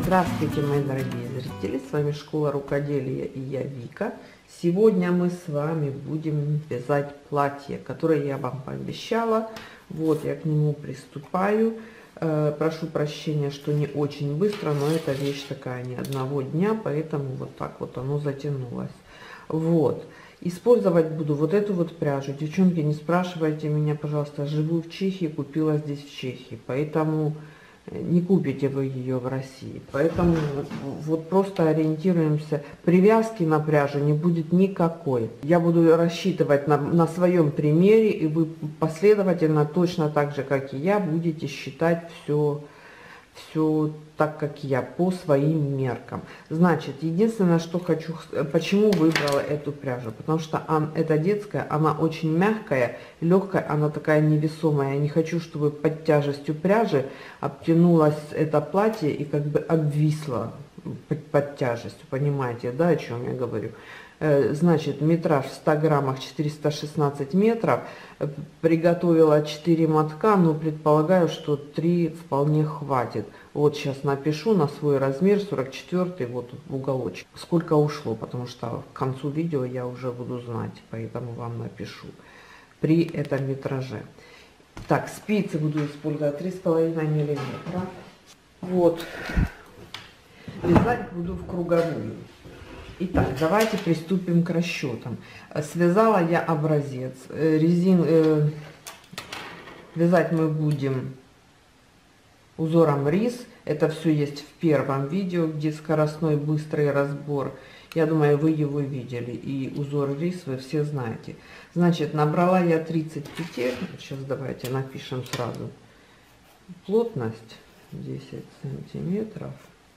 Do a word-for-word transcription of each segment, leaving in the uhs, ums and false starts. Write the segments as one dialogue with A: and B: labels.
A: Здравствуйте, мои дорогие зрители, с вами Школа Рукоделия и я Вика. Сегодня мы с вами будем вязать платье, которое я вам пообещала. Вот я к нему приступаю. Э, прошу прощения, что не очень быстро, но это вещь такая не одного дня, поэтому вот так вот оно затянулось. Вот. Использовать буду вот эту вот пряжу. Девчонки, не спрашивайте меня, пожалуйста, живу в Чехии, купила здесь в Чехии, поэтому не купите вы ее в России. Поэтому вот просто ориентируемся. Привязки на пряжу не будет никакой. Я буду рассчитывать на, на своем примере, и вы последовательно, точно так же, как и я, будете считать все, все так, как я, по своим меркам. Значит, единственное, что хочу, почему выбрала эту пряжу, потому что она, это детская, она очень мягкая, легкая, она такая невесомая. Я не хочу, чтобы под тяжестью пряжи обтянулось это платье и как бы обвисло под, под тяжестью, понимаете, да, о чем я говорю. Значит, метраж в ста граммах четыреста шестнадцать метров, приготовила четыре мотка, но предполагаю, что три вполне хватит. Вот сейчас напишу на свой размер сорок четыре, вот в уголочек, сколько ушло, потому что к концу видео я уже буду знать, поэтому вам напишу при этом метраже. Так, спицы буду использовать три с половиной миллиметра. Вот, вязать буду в круговую. Итак, давайте приступим к расчетам. Связала я образец. Резин, э, вязать мы будем узором рис. Это все есть в первом видео, где скоростной быстрый разбор. Я думаю, вы его видели. И узор рис вы все знаете. Значит, набрала я тридцать петель. Сейчас давайте напишем сразу. Плотность десять сантиметров.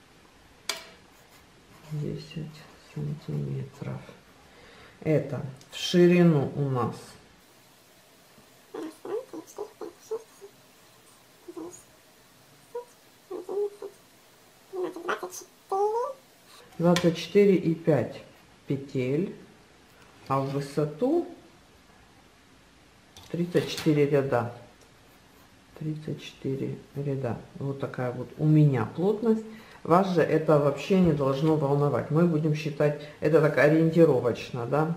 A: десять сантиметров. Это в ширину у нас двадцать четыре и пять петель, а в высоту тридцать четыре ряда. тридцать четыре ряда. Вот такая вот у меня плотность. Вас же это вообще не должно волновать. Мы будем считать, это так ориентировочно, да.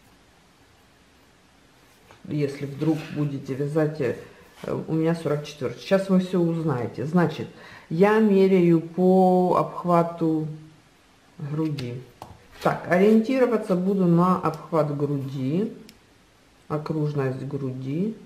A: Если вдруг будете вязать, у меня сорок четыре. Сейчас вы все узнаете. Значит, я меряю по обхвату груди. Так, ориентироваться буду на обхват груди, окружность груди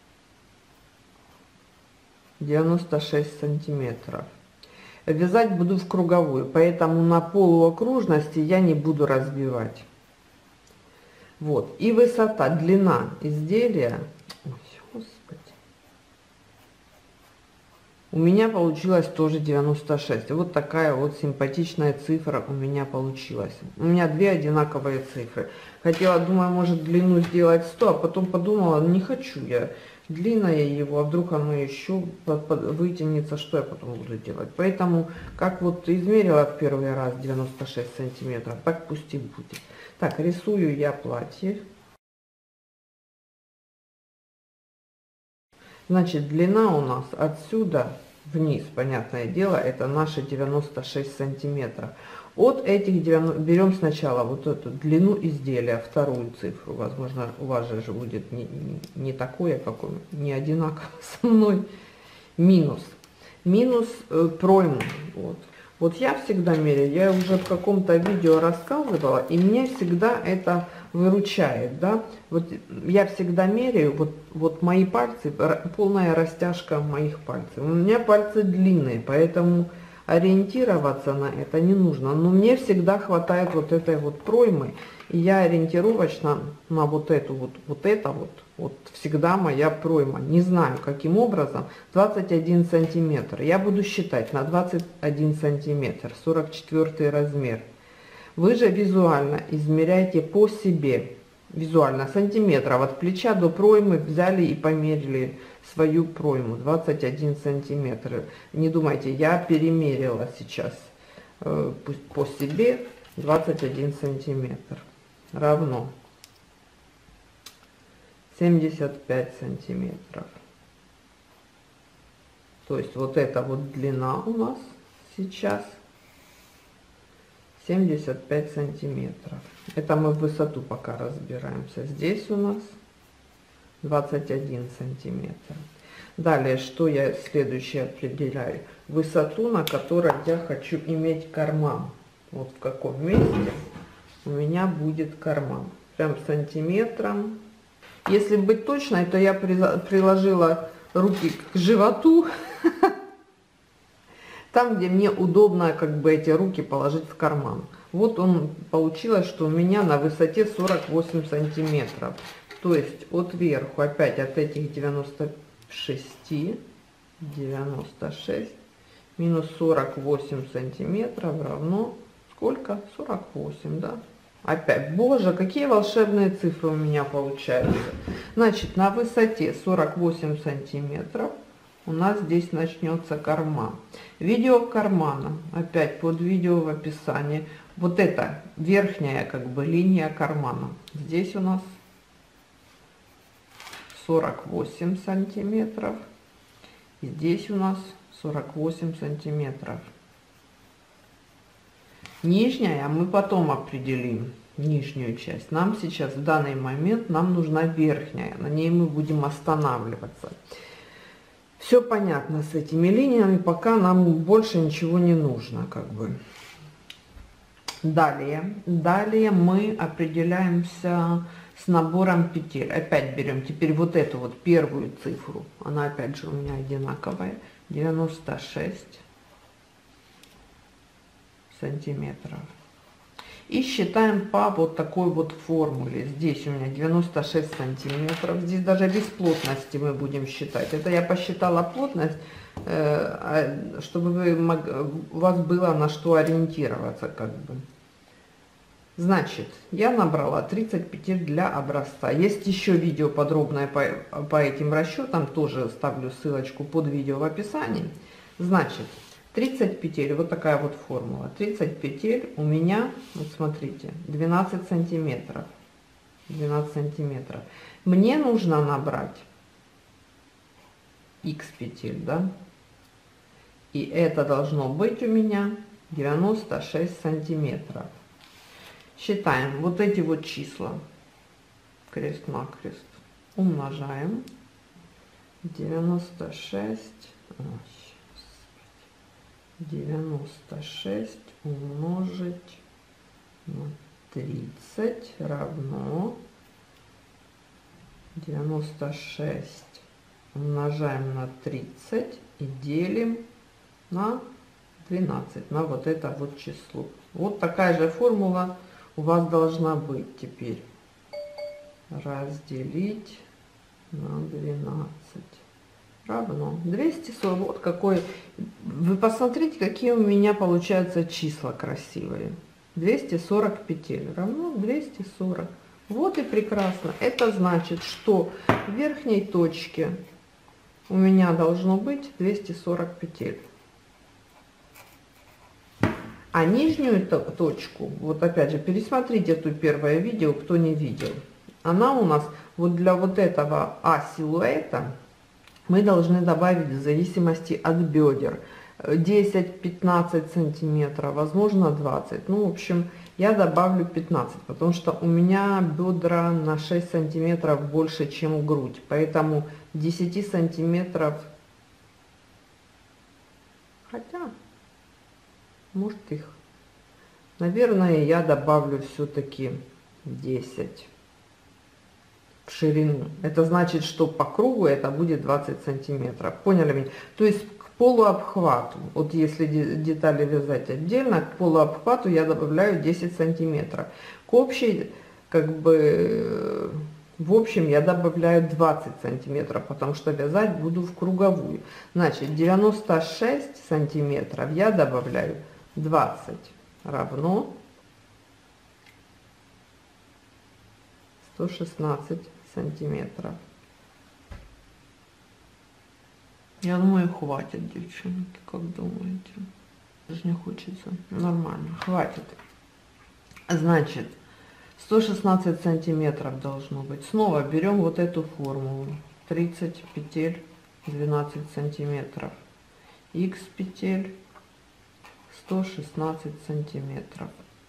A: девяносто шесть сантиметров. Вязать буду в круговую, поэтому на полуокружности я не буду разбивать. Вот, и высота, длина изделия, ой, господи, у меня получилось тоже девяносто шесть. Вот такая вот симпатичная цифра у меня получилась. У меня две одинаковые цифры. Хотела, думаю, может длину сделать сто, а потом подумала, не хочу я длинное его, а вдруг оно еще вытянется, что я потом буду делать. Поэтому, как вот измерила в первый раз девяносто шесть сантиметров, так пусть и будет. Так, рисую я платье. Значит, длина у нас отсюда вниз, понятное дело, это наши девяносто шесть сантиметров. От этих девяносто берем сначала вот эту длину изделия, вторую цифру. Возможно, у вас же будет не, не, не такое, как он, не одинаково со мной. Минус. Минус э, пройму. Вот. Вот я всегда меряю, я уже в каком-то видео рассказывала, и мне всегда это выручает, да. Вот я всегда меряю, вот, вот мои пальцы, полная растяжка моих пальцев. У меня пальцы длинные, поэтому ориентироваться на это не нужно, но мне всегда хватает вот этой вот проймы, и я ориентировочно на вот эту вот, вот это вот, вот всегда моя пройма, не знаю каким образом, двадцать один сантиметр, я буду считать на двадцать один сантиметр, сорок четыре размер. Вы же визуально измеряйте по себе, визуально сантиметров от плеча до проймы взяли и померили свою пройму двадцать один сантиметр. Не думайте, я перемерила сейчас э, по себе двадцать один сантиметр равно семьдесят пять сантиметров. То есть вот эта вот длина у нас сейчас семьдесят пять сантиметров. Это мы в высоту пока разбираемся. Здесь у нас двадцать один сантиметр. Далее, что я следующее определяю? Высоту, на которой я хочу иметь карман. Вот в каком месте у меня будет карман. Прям сантиметром. Если быть точной, то я приложила руки к животу. Там, где мне удобно как бы эти руки положить в карман. Вот он, получилось, что у меня на высоте сорок восемь сантиметров. То есть от верху опять от этих девяноста шести, девяносто шесть минус сорок восемь сантиметров равно сколько? сорок восемь, да? Опять, боже, какие волшебные цифры у меня получаются. Значит, на высоте сорок восемь сантиметров у нас здесь начнется карман. Видео кармана, опять под видео в описании. Вот это верхняя как бы линия кармана. Здесь у нас сорок восемь сантиметров. Здесь у нас сорок восемь сантиметров. Нижняя мы потом определим, нижнюю часть. Нам сейчас в данный момент нам нужна верхняя. На ней мы будем останавливаться. Все понятно с этими линиями, пока нам больше ничего не нужно, как бы. Далее, далее мы определяемся с набором петель. Опять берем теперь вот эту вот первую цифру. Она опять же у меня одинаковая. девяносто шесть сантиметров. И считаем по вот такой вот формуле. Здесь у меня девяносто шесть сантиметров. Здесь даже без плотности мы будем считать. Это я посчитала плотность, чтобы вы, у вас было на что ориентироваться, как бы. Значит, я набрала тридцать петель для образца. Есть еще видео подробное по, по этим расчетам, тоже ставлю ссылочку под видео в описании. Значит, тридцать петель, вот такая вот формула. тридцать петель у меня, вот смотрите, двенадцать сантиметров. двенадцать сантиметров. Мне нужно набрать х петель, да? И это должно быть у меня девяносто шесть сантиметров. Считаем вот эти вот числа крест-накрест, умножаем. девяносто шесть, девяносто шесть умножить на тридцать равно девяносто шесть умножаем на тридцать и делим на двенадцать, на вот это вот число. Вот такая же формула у вас должна быть теперь. Разделить на двенадцать равно двести сорок. Вот какой. Вы посмотрите, какие у меня получаются числа красивые. двести сорок петель равно двести сорок. Вот и прекрасно. Это значит, что в верхней точке у меня должно быть двести сорок петель. А нижнюю точку, вот опять же, пересмотрите это первое видео, кто не видел. Она у нас вот для вот этого А силуэта мы должны добавить в зависимости от бедер десять-пятнадцать сантиметров, возможно двадцать. Ну, в общем, я добавлю пятнадцать, потому что у меня бедра на шесть сантиметров больше, чем грудь. Поэтому десять сантиметров, хотя... Может их, наверное, я добавлю все-таки десять в ширину. Это значит, что по кругу это будет двадцать сантиметров. Поняли меня? То есть к полуобхвату, вот если детали вязать отдельно, к полуобхвату я добавляю десять сантиметров. К общей, как бы, в общем, я добавляю двадцать сантиметров, потому что вязать буду в круговую. Значит, девяносто шесть сантиметров я добавляю двадцать равно сто шестнадцать сантиметров. Я думаю, хватит, девчонки, как думаете? Даже не хочется. Нормально, хватит. Значит, сто шестнадцать сантиметров должно быть. Снова берем вот эту формулу. тридцать петель, двенадцать сантиметров. Х петель, сто шестнадцать сантиметров.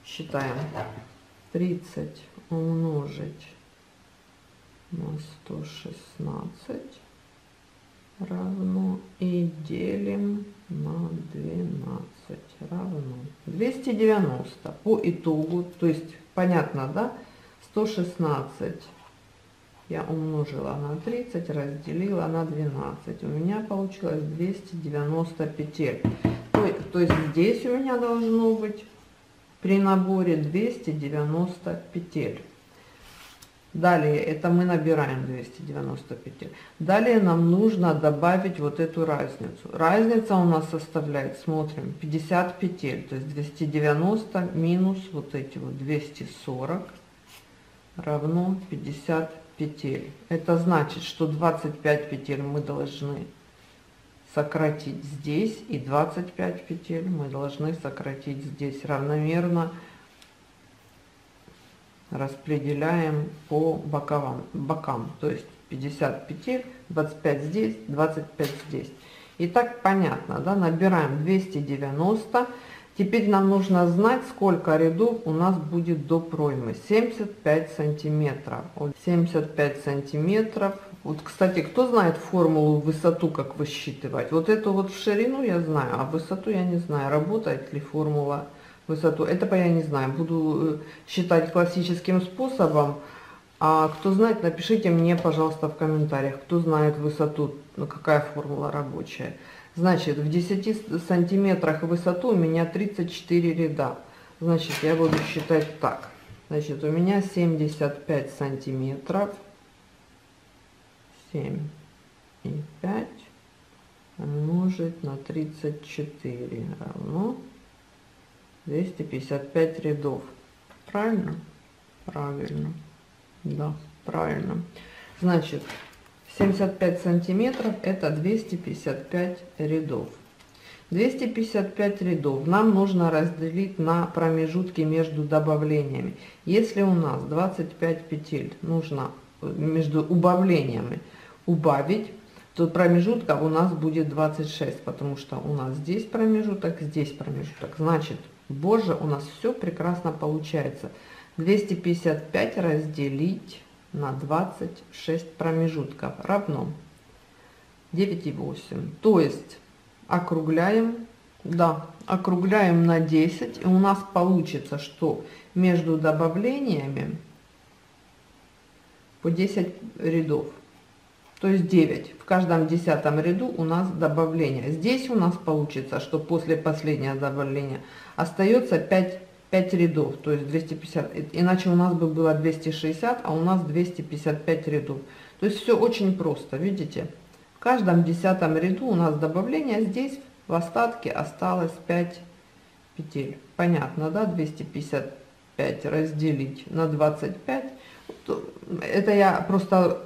A: Считаем. тридцать умножить на сто шестнадцать равно, и делим на двенадцать равно двести девяносто. По итогу, то есть понятно, да, сто шестнадцать я умножила на тридцать, разделила на двенадцать, у меня получилось двести девяносто петель. То, то есть здесь у меня должно быть при наборе двести девяносто петель. Далее это мы набираем двести девяносто петель. Далее нам нужно добавить вот эту разницу. Разница у нас составляет, смотрим, пятьдесят петель. То есть двести девяносто минус вот эти вот двести сорок равно пятьдесят петель. Это значит, что двадцать пять петель мы должны сократить здесь, и двадцать пять петель мы должны сократить здесь. Равномерно распределяем по боковым, бокам, то есть пятьдесят петель, двадцать пять здесь, двадцать пять здесь. И так понятно, да, набираем двести девяносто. Теперь нам нужно знать, сколько рядов у нас будет до проймы. семьдесят пять сантиметров. семьдесят пять сантиметров. Вот, кстати, кто знает формулу высоту, как высчитывать? Вот эту вот в ширину я знаю, а высоту я не знаю. Работает ли формула высоту? Этого я не знаю. Буду считать классическим способом. А кто знает, напишите мне, пожалуйста, в комментариях, кто знает высоту, ну, какая формула рабочая. Значит, в десяти сантиметрах высоту у меня тридцать четыре ряда. Значит, я буду считать так. Значит, у меня семьдесят пять сантиметров. семь и пять умножить на тридцать четыре равно двести пятьдесят пять рядов. Правильно? Правильно. Да, правильно. Значит, семьдесят пять сантиметров это двести пятьдесят пять рядов. двести пятьдесят пять рядов нам нужно разделить на промежутки между добавлениями. Если у нас двадцать пять петель нужно между убавлениями убавить, то промежутков у нас будет двадцать шесть, потому что у нас здесь промежуток, здесь промежуток. Значит, боже, у нас все прекрасно получается. двести пятьдесят пять разделить на двадцать шесть промежутков равно девять и восемь. То есть округляем, да, округляем на десять, и у нас получится, что между добавлениями по десять рядов, то есть девять. В каждом десятом ряду у нас добавление. Здесь у нас получится, что после последнего добавления остается пять, пять рядов, то есть двести пятьдесят, иначе у нас бы было двести шестьдесят, а у нас двести пятьдесят пять рядов. То есть все очень просто, видите? В каждом десятом ряду у нас добавление, здесь в остатке осталось пять петель. Понятно, да? двести пятьдесят пять разделить на двадцать пять. Это я просто...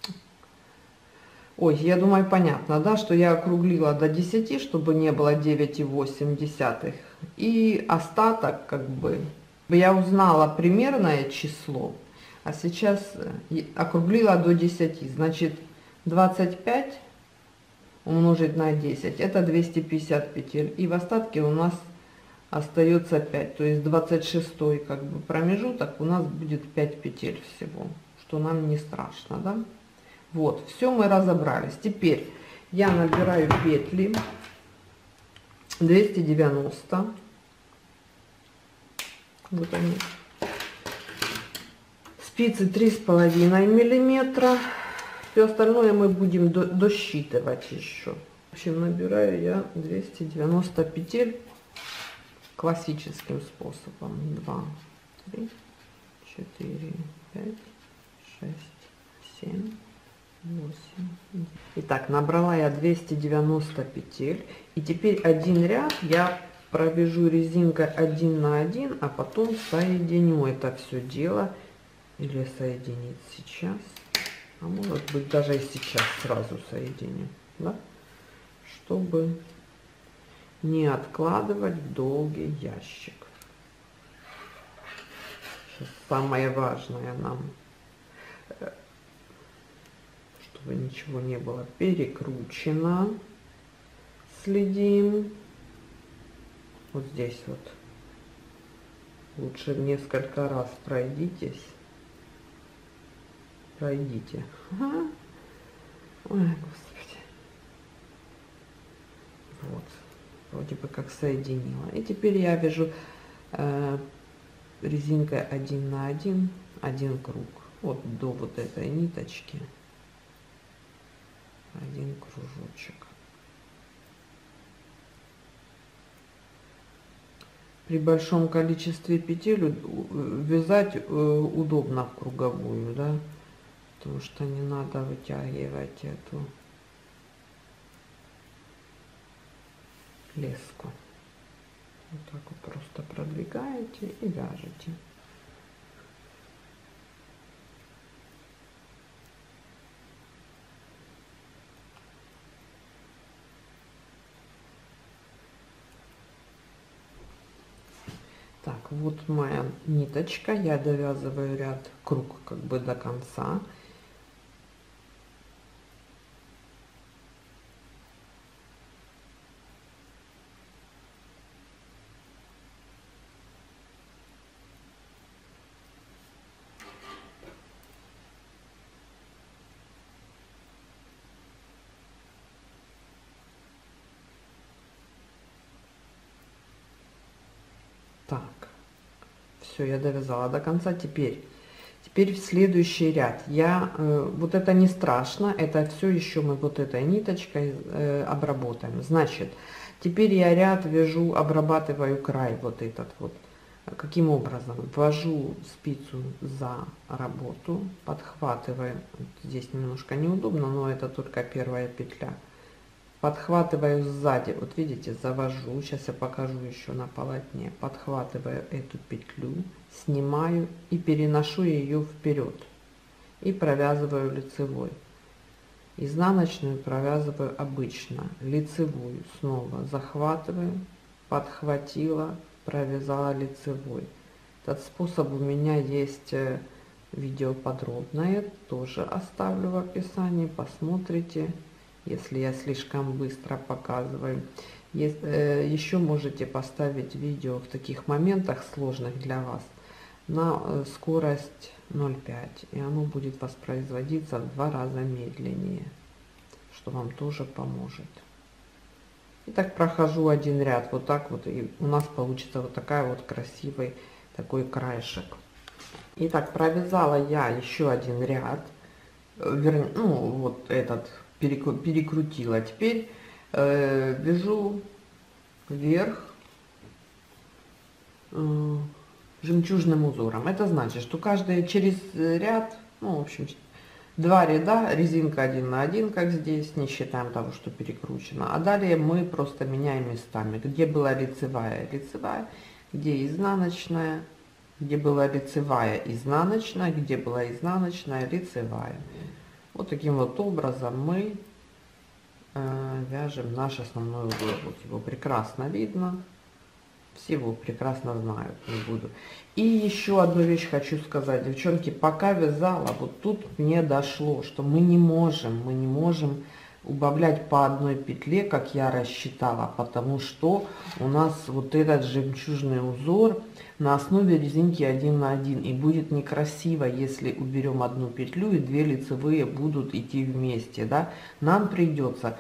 A: Ой, я думаю, понятно, да, что я округлила до десяти, чтобы не было девять и восемь десятых. И остаток, как бы, я узнала примерное число, а сейчас округлила до десяти. Значит, двадцать пять умножить на десять, это двести пятьдесят петель. И в остатке у нас остается пять. То есть двадцать шестой, как бы, промежуток у нас будет пять петель всего, что нам не страшно, да? Вот, все мы разобрались. Теперь я набираю петли двести девяносто. Вот они. Спицы три с половиной миллиметра. Все остальное мы будем до, досчитывать еще. В общем, набираю я двести девяносто петель классическим способом. два, три, четыре, пять, шесть, семь. восемь. Итак, набрала я двести девяносто петель, и теперь один ряд я провяжу резинкой один на один, а потом соединю это все дело, или соединить сейчас, а может быть даже и сейчас сразу соединю, да? Чтобы не откладывать в долгий ящик. Сейчас самое важное нам, чтобы ничего не было перекручено. Следим. Вот здесь вот Лучше несколько раз пройдитесь. Пройдите. Ага. Ой, Господи. Вот. Вроде бы как соединила. И теперь я вяжу э, резинкой один на один, один круг. Вот до вот этой ниточки. Один кружочек. При большом количестве петель вязать удобно в круговую, да, потому что не надо вытягивать эту леску. Вот так вот просто продвигаете и вяжете. Так, вот моя ниточка, я довязываю ряд, круг как бы до конца. Так, все, я довязала до конца. Теперь, теперь в следующий ряд я, э, вот это не страшно, это все еще мы вот этой ниточкой э, обработаем. Значит, теперь я ряд вяжу, обрабатываю край вот этот вот. Каким образом? Ввожу спицу за работу, подхватываю, здесь немножко неудобно, но это только первая петля. Подхватываю сзади, вот видите, завожу, сейчас я покажу еще на полотне, подхватываю эту петлю, снимаю и переношу ее вперед и провязываю лицевой. Изнаночную провязываю обычно, лицевую снова захватываю, подхватила, провязала лицевой. Этот способ у меня есть видео подробное, тоже оставлю в описании, посмотрите. Если я слишком быстро показываю. Есть, э, еще можете поставить видео в таких моментах сложных для вас на э, скорость ноль пять, и оно будет воспроизводиться в два раза медленнее, что вам тоже поможет. И так прохожу один ряд вот так вот, и у нас получится вот такая вот красивый такой краешек. Итак, провязала я еще один ряд, вернее, ну вот этот перекрутила. Теперь э, вяжу вверх э, жемчужным узором. Это значит, что каждый через ряд, ну в общем, два ряда, резинка один на один, как здесь, не считаем того, что перекручено. А далее мы просто меняем местами. Где была лицевая, лицевая, где изнаночная, где была лицевая, изнаночная, где была изнаночная, лицевая. Вот таким вот образом мы э, вяжем наш основной узор. Вот его прекрасно видно. Все его прекрасно знают, не буду. И еще одну вещь хочу сказать, девчонки, пока вязала, вот тут мне дошло, что мы не можем, мы не можем убавлять по одной петле, как я рассчитала, потому что у нас вот этот жемчужный узор на основе резинки один на один, и будет некрасиво, если уберем одну петлю и две лицевые будут идти вместе, да. Нам придется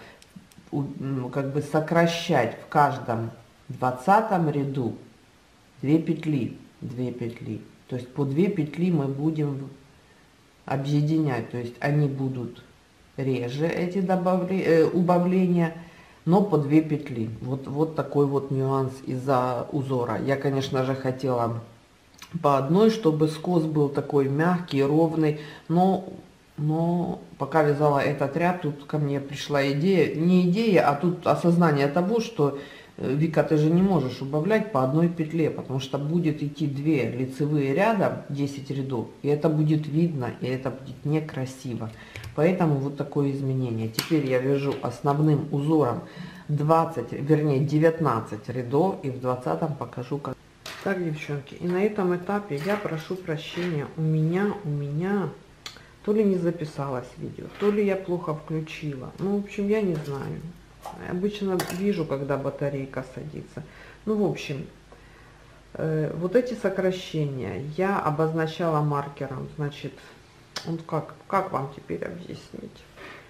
A: как бы сокращать в каждом двадцатом ряду две петли, две петли, то есть по две петли мы будем объединять, то есть они будут реже, эти добавления, э, убавления, но по две петли. Вот, вот такой вот нюанс из-за узора. Я, конечно же, хотела по одной, чтобы скос был такой мягкий, ровный, но, но пока вязала этот ряд, тут ко мне пришла идея, не идея, а тут осознание того, что Вика, ты же не можешь убавлять по одной петле, потому что будет идти две лицевые ряда, десять рядов, и это будет видно, и это будет некрасиво. Поэтому вот такое изменение. Теперь я вяжу основным узором двадцать, вернее девятнадцать рядов, и в двадцатом покажу как. Так, девчонки, и на этом этапе я прошу прощения, у меня, у меня то ли не записалось видео, то ли я плохо включила, ну, в общем, я не знаю. Обычно вижу, когда батарейка садится. Ну, в общем, Э, вот эти сокращения я обозначала маркером. Значит, вот как, как вам теперь объяснить?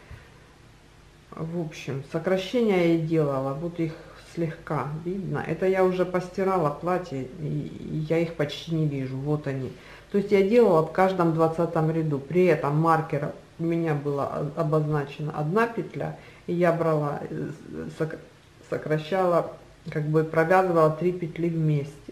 A: В общем, сокращения я делала, вот их слегка видно. Это я уже постирала платье, и я их почти не вижу. Вот они. То есть я делала в каждом двадцатом ряду. При этом маркером у меня была обозначена одна петля, и я брала, сокращала, как бы провязывала три петли вместе.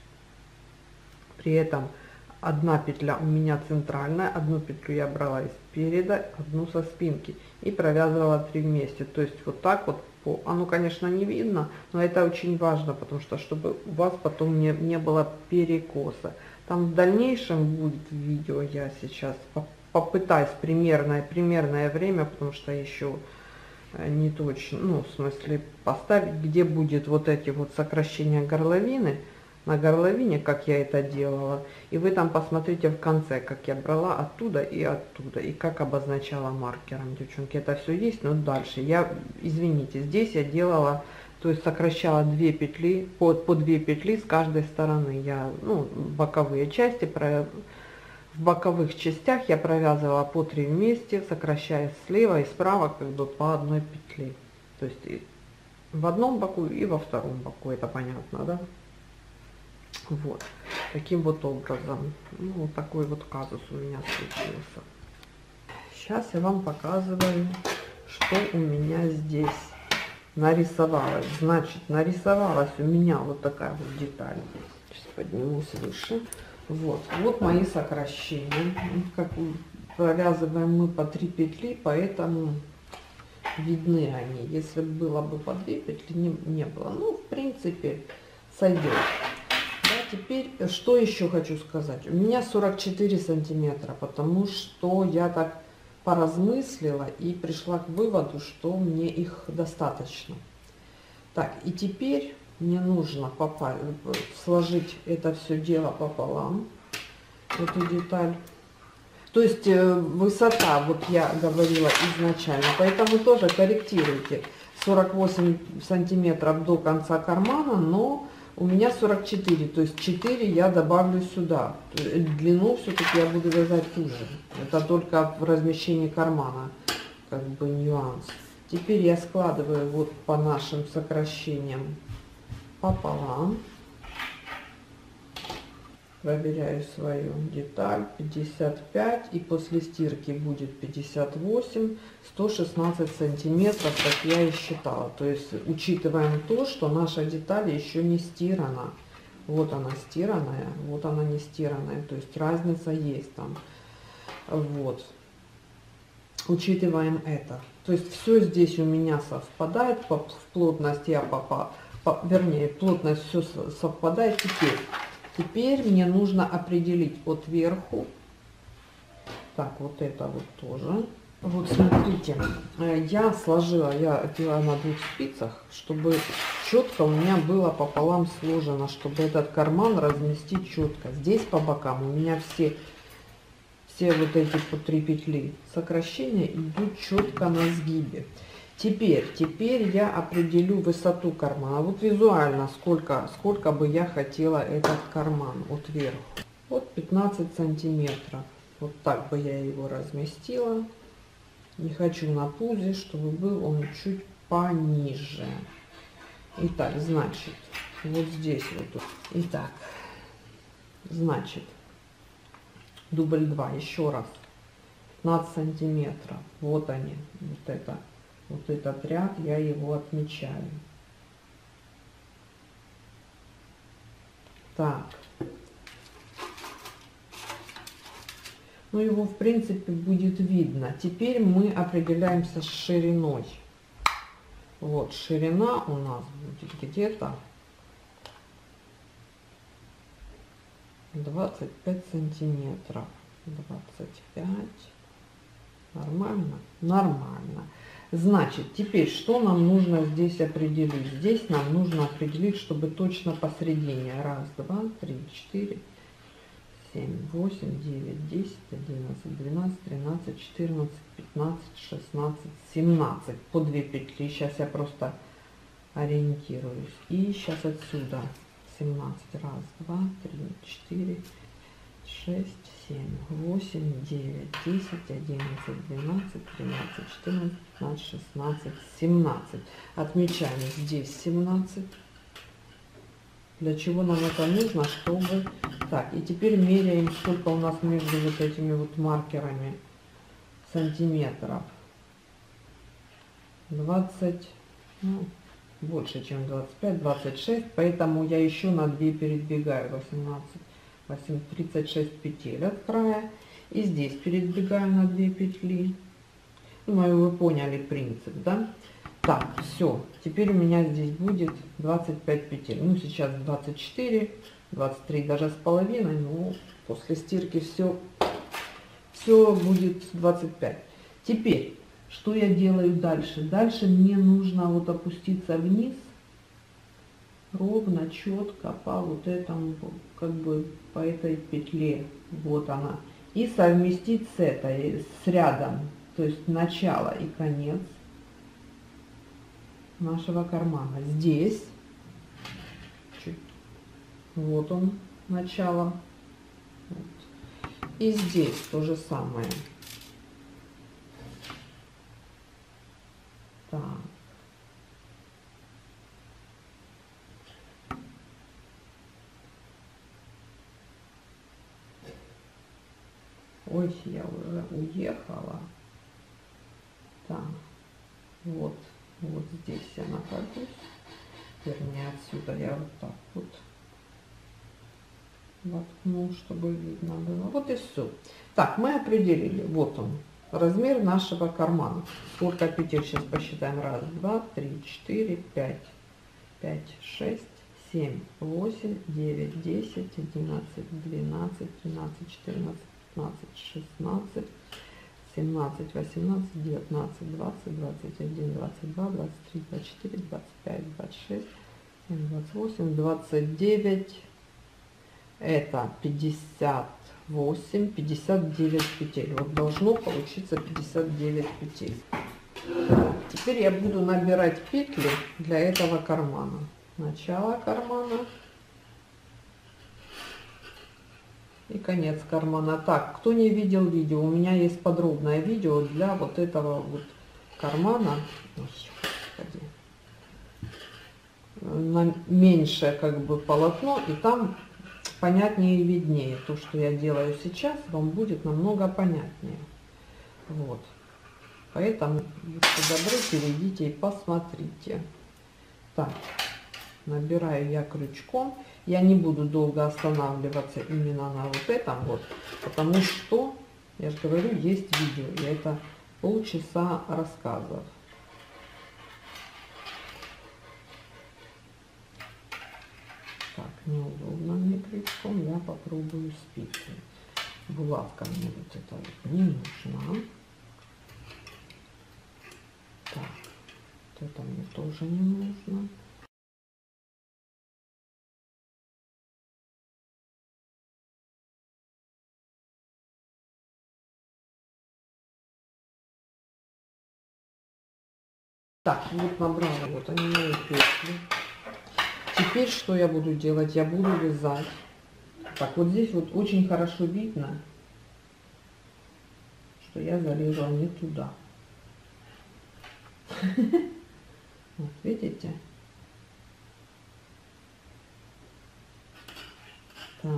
A: При этом одна петля у меня центральная, одну петлю я брала из переда, одну со спинки и провязывала три вместе. То есть вот так вот, по, оно, конечно, не видно, но это очень важно, потому что чтобы у вас потом не, не было перекоса. Там в дальнейшем будет видео, я сейчас попытаюсь примерное, примерное время, потому что еще не точно, ну, в смысле поставить, где будет вот эти вот сокращения горловины, на горловине, как я это делала, и вы там посмотрите в конце, как я брала оттуда и оттуда, и как обозначала маркером, девчонки, это все есть. Но дальше я, извините, здесь я делала, то есть сокращала две петли, по, по две петли с каждой стороны. Я, ну, боковые части, про, в боковых частях я провязывала по три вместе, сокращая слева и справа как бы по одной петле, то есть и в одном боку и во втором боку, это понятно, да? Вот, таким вот образом. Ну, вот такой вот казус у меня случился. Сейчас я вам показываю, что у меня здесь нарисовалось. Значит, нарисовалась у меня вот такая вот деталь. Сейчас поднимусь выше. Вот, вот мои сокращения. Как провязываем мы по три петли, поэтому видны они. Если бы было бы по две петли, не, не было. Ну, в принципе, сойдет. Теперь, что еще хочу сказать. У меня сорок четыре сантиметра, потому что я так поразмыслила и пришла к выводу, что мне их достаточно. Так, и теперь мне нужно попасть, сложить это все дело пополам, эту деталь. То есть высота, вот я говорила изначально, поэтому тоже корректируйте. сорок восемь сантиметров до конца кармана, но у меня сорок четыре, то есть четыре я добавлю сюда. Длину все-таки я буду вязать туже. Это только в размещении кармана, как бы нюанс. Теперь я складываю вот по нашим сокращениям пополам. Проверяю свою деталь. пятьдесят пять, и после стирки будет пятьдесят восемь, сто шестнадцать сантиметров, как я и считала. То есть учитываем то, что наша деталь еще не стирана. Вот она стиранная, вот она не стиранная. То есть разница есть там. Вот. Учитываем это. То есть все здесь у меня совпадает. По, в плотность я попала, по, вернее, плотность все совпадает. Теперь. Теперь мне нужно определить от верху. Так, вот это вот тоже. Вот смотрите, я сложила, я делала на двух спицах, чтобы четко у меня было пополам сложено, чтобы этот карман разместить четко. Здесь по бокам у меня все, все вот эти по три петли сокращения идут четко на сгибе. Теперь, теперь я определю высоту кармана. Вот визуально, сколько, сколько бы я хотела этот карман от верху. Вот пятнадцать сантиметров. Вот так бы я его разместила. Не хочу на пузе, чтобы был он чуть пониже. Итак, значит, вот здесь вот. Итак, значит, дубль два, еще раз. пятнадцать сантиметров. Вот они, вот это. Вот этот ряд, я его отмечаю. Так. Ну, его, в принципе, будет видно. Теперь мы определяемся с шириной. Вот, ширина у нас будет где-то двадцать пять сантиметров. двадцать пять. Нормально? Нормально. Значит, теперь что нам нужно здесь определить? Здесь нам нужно определить, чтобы точно посередине. Раз, два, три, четыре, семь, восемь, девять, десять, одиннадцать, двенадцать, тринадцать, четырнадцать, пятнадцать, шестнадцать, семнадцать. По две петли. Сейчас я просто ориентируюсь. И сейчас отсюда восемнадцать. Раз, два, три, четыре, шесть, семь, восемь, девять, десять, одиннадцать, двенадцать, тринадцать, четырнадцать, пятнадцать, шестнадцать, семнадцать. Отмечаем здесь семнадцать. Для чего нам это нужно? Чтобы... Так, и теперь меряем, сколько у нас между вот этими вот маркерами сантиметров. двадцать, ну, больше, чем двадцать пять, двадцать шесть, поэтому я еще на две передвигаю. восемнадцать, восемь, тридцать шесть петель от края. И здесь передвигаю на две петли. Думаю, вы поняли принцип, да? Так, все. Теперь у меня здесь будет двадцать пять петель. Ну, сейчас двадцать четыре, двадцать три даже с половиной. Но после стирки все, все будет двадцать пять. Теперь, что я делаю дальше? Дальше мне нужно вот опуститься вниз. Ровно, четко по вот этому, как бы по этой петле. Вот она. И совместить с этой, с рядом. То есть начало и конец нашего кармана. Здесь чуть, вот он, начало, вот. И здесь то же самое. Так. Ой, я уже уехала. Так, вот. Вот здесь я нахожусь, вернее отсюда я вот так вот воткну, чтобы видно было. Вот и все. Так, мы определили, вот он, размер нашего кармана. Сколько петель сейчас посчитаем? Раз, два, три, четыре, пять, пять, шесть, семь, восемь, девять, десять, одиннадцать, двенадцать, тринадцать, четырнадцать, пятнадцать, шестнадцать, семнадцать, восемнадцать, девятнадцать, двадцать, двадцать один, двадцать два, двадцать три, двадцать четыре, двадцать пять, двадцать шесть, двадцать восемь, двадцать девять. Это пятьдесят восемь, пятьдесят девять петель. Вот должно получиться пятьдесят девять петель. Теперь я буду набирать петли для этого кармана. Начало кармана и конец кармана. Так, кто не видел видео, у меня есть подробное видео для вот этого вот кармана. Ой, Господи. На меньшее как бы полотно, и там понятнее и виднее. То, что я делаю сейчас, вам будет намного понятнее. Вот. Поэтому, будьте добры, перейдите и посмотрите. Так, набираю я крючком. Я не буду долго останавливаться именно на вот этом вот, потому что, я же говорю, есть видео, и это полчаса рассказов. Так, неудобно мне крючком, я попробую спицей. Булавка мне вот это вот не нужна. Так, вот это мне тоже не нужно. Так, вот набрала, вот они мои петли. Теперь что я буду делать? Я буду вязать. Так, вот здесь вот очень хорошо видно, что я залезла не туда. Вот, видите? Так.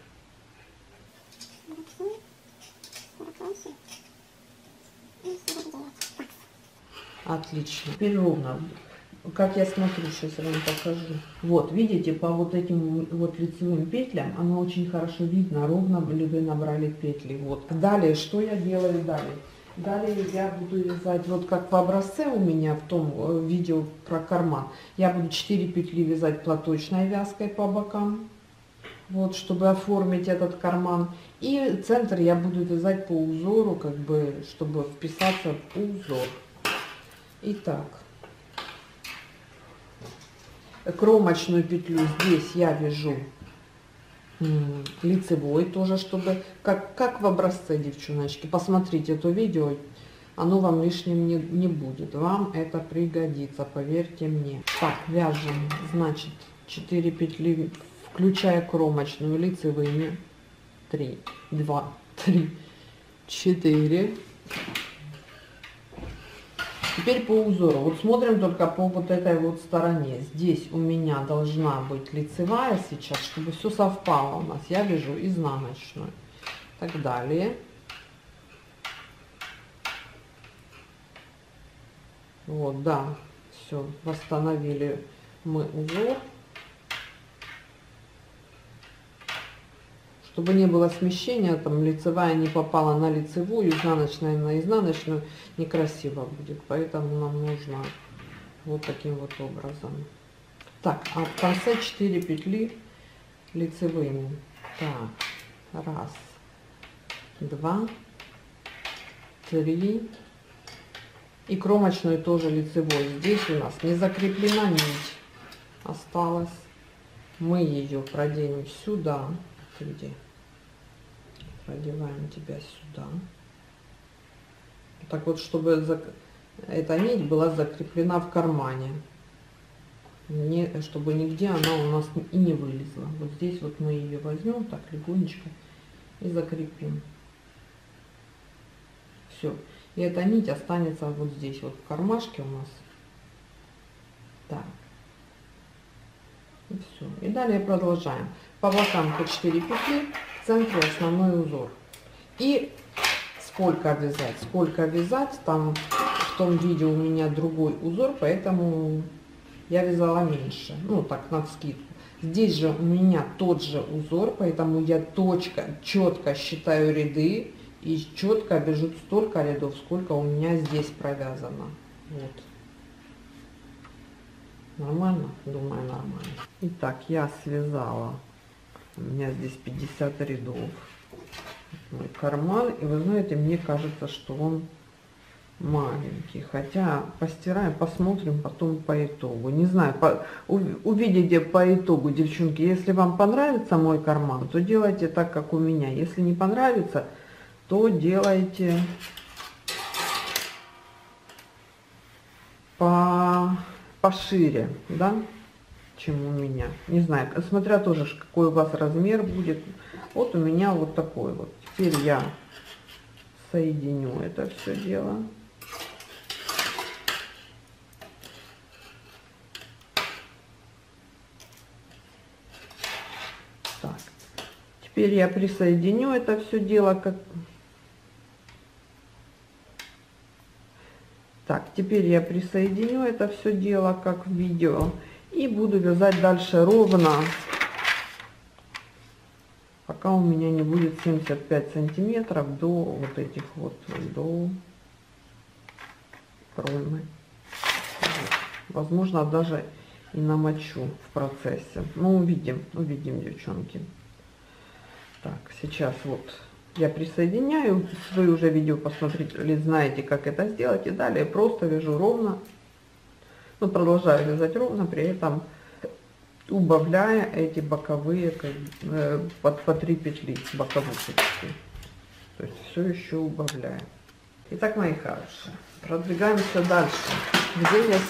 A: Отлично. Теперь ровно. Как я смотрю, сейчас я вам покажу. Вот, видите, по вот этим вот лицевым петлям оно очень хорошо видно, ровно ли вы набрали петли. Вот. Далее, что я делаю далее? Далее я буду вязать, вот как в образце у меня в том видео про карман, я буду четыре петли вязать платочной вязкой по бокам, вот, чтобы оформить этот карман. И центр я буду вязать по узору, как бы, чтобы вписаться в узор. Итак, кромочную петлю здесь я вяжу лицевой тоже, чтобы как как в образце, девчоночки. Посмотрите это видео, оно вам лишним не, не будет, вам это пригодится, поверьте мне. Так, вяжем, значит, четыре петли включая кромочную, лицевыми. три, два, три, четыре. Теперь по узору. Вот смотрим только по вот этой вот стороне. Здесь у меня должна быть лицевая сейчас, чтобы все совпало у нас. Я вяжу изнаночную. Так далее. Вот, да, все, восстановили мы узор. Чтобы не было смещения, там лицевая не попала на лицевую, изнаночная на изнаночную, некрасиво будет. Поэтому нам нужно вот таким вот образом. Так, а в конце четыре петли лицевыми. Так, раз, два, три. И кромочную тоже лицевой. Здесь у нас не закреплена нить осталась. Мы ее проденем сюда. Ты где? Продеваем тебя сюда. Так вот, чтобы зак... эта нить была закреплена в кармане. Не, чтобы нигде она у нас и не вылезла. Вот здесь вот мы ее возьмем так легонечко и закрепим. Все. И эта нить останется вот здесь, вот в кармашке у нас. Так. И все. И далее продолжаем. По бокам по четыре петли, в центре основной узор. И сколько вязать? Сколько вязать? Там в том видео у меня другой узор, поэтому я вязала меньше. Ну, так, навскидку. Здесь же у меня тот же узор, поэтому я точка, четко считаю ряды и четко вяжу столько рядов, сколько у меня здесь провязано. Вот. Нормально? Думаю, нормально. Итак, я связала. У меня здесь пятьдесят рядов. Мой карман. И вы знаете, мне кажется, что он маленький. Хотя постираем, посмотрим потом по итогу. Не знаю, по, увидите по итогу, девчонки. Если вам понравится мой карман, то делайте так, как у меня. Если не понравится, то делайте по, пошире, да, чем у меня. Не знаю, смотря тоже, какой у вас размер будет. Вот у меня вот такой вот. Теперь я соединю это все дело. Так, теперь я присоединю это все дело как... Так, теперь я присоединю это все дело, как в видео, и буду вязать дальше ровно, пока у меня не будет семьдесят пять сантиметров до вот этих вот, до проймы. Вот. Возможно, даже и намочу в процессе. Ну, увидим, увидим, девчонки. Так, сейчас вот... Я присоединяю, вы уже видео посмотрели, знаете, как это сделать. И далее просто вяжу ровно, ну, продолжаю вязать ровно, при этом убавляя эти боковые, как, э, под, по три петли, боковые петли. То есть все еще убавляю. Итак, мои хорошие, продвигаемся дальше. Где я,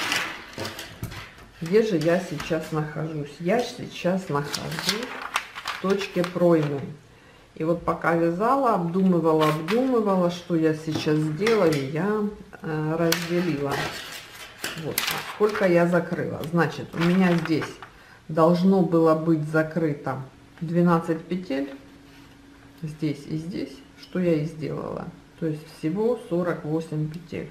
A: где же я сейчас нахожусь? Я сейчас нахожусь в точке проймы. И вот пока вязала, обдумывала, обдумывала, что я сейчас сделаю, я э, разделила. Вот, сколько я закрыла. Значит, у меня здесь должно было быть закрыто двенадцать петель. Здесь и здесь, что я и сделала. То есть всего сорок восемь петель.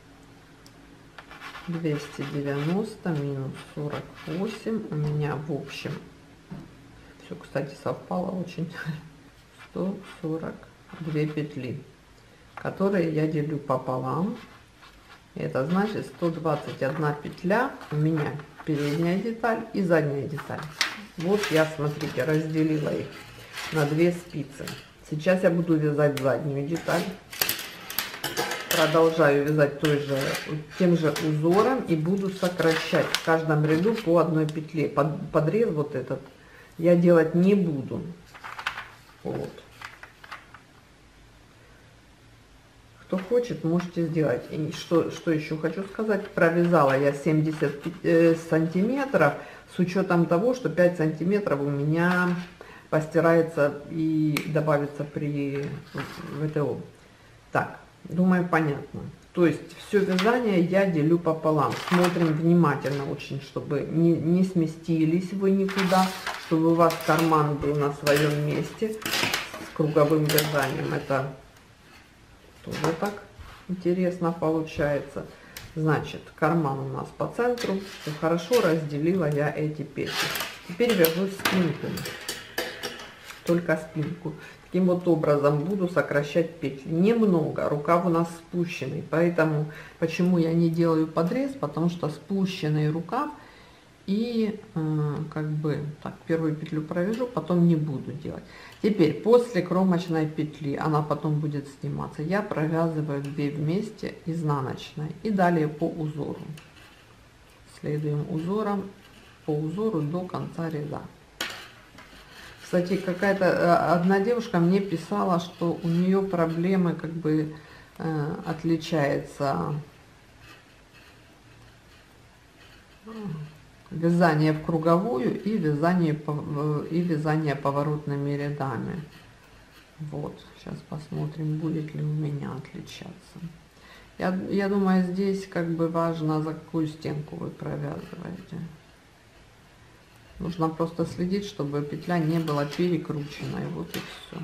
A: двести девяносто минус сорок восемь. У меня в общем, все, кстати, совпало очень. сто сорок две петли, которые я делю пополам. Это значит сто двадцать одна петля у меня передняя деталь и задняя деталь. Вот я, смотрите, разделила их на две спицы. Сейчас я буду вязать заднюю деталь. Продолжаю вязать той же, тем же узором и буду сокращать в каждом ряду по одной петле. Под, подрез вот этот я делать не буду. Вот. Кто хочет, можете сделать. И что, что еще хочу сказать, провязала я семьдесят сантиметров, с учетом того, что пять сантиметров у меня постирается и добавится при ВТО. Так, думаю, понятно. То есть все вязание я делю пополам. Смотрим внимательно очень, чтобы не, не сместились вы никуда, чтобы у вас карман был на своем месте с круговым вязанием. Это тоже так интересно получается. Значит, карман у нас по центру. Все хорошо, разделила я эти петли. Теперь вяжу спинку. Только спинку. Таким вот образом буду сокращать петли. Немного, рукав у нас спущенный. Поэтому, почему я не делаю подрез? Потому что спущенный рукав. И э, как бы, так, первую петлю провяжу, потом не буду делать. Теперь, после кромочной петли, она потом будет сниматься, я провязываю две вместе изнаночной. И далее по узору. Следуем узором, по узору до конца ряда. Кстати, какая-то одна девушка мне писала, что у нее проблемы как бы э, отличается вязание в круговую и вязание и вязание поворотными рядами. Вот, сейчас посмотрим, будет ли у меня отличаться. Я, я думаю, здесь как бы важно, за какую стенку вы провязываете. Нужно просто следить, чтобы петля не была перекрученной. Вот и все.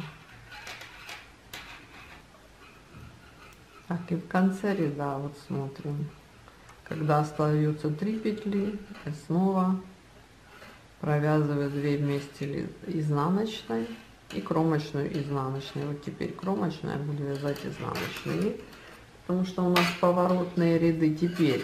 A: Так, и в конце ряда вот смотрим. Когда остаются три петли, и снова провязываю две вместе изнаночной и кромочную изнаночной. Вот теперь кромочную я буду вязать изнаночные, потому что у нас поворотные ряды. Теперь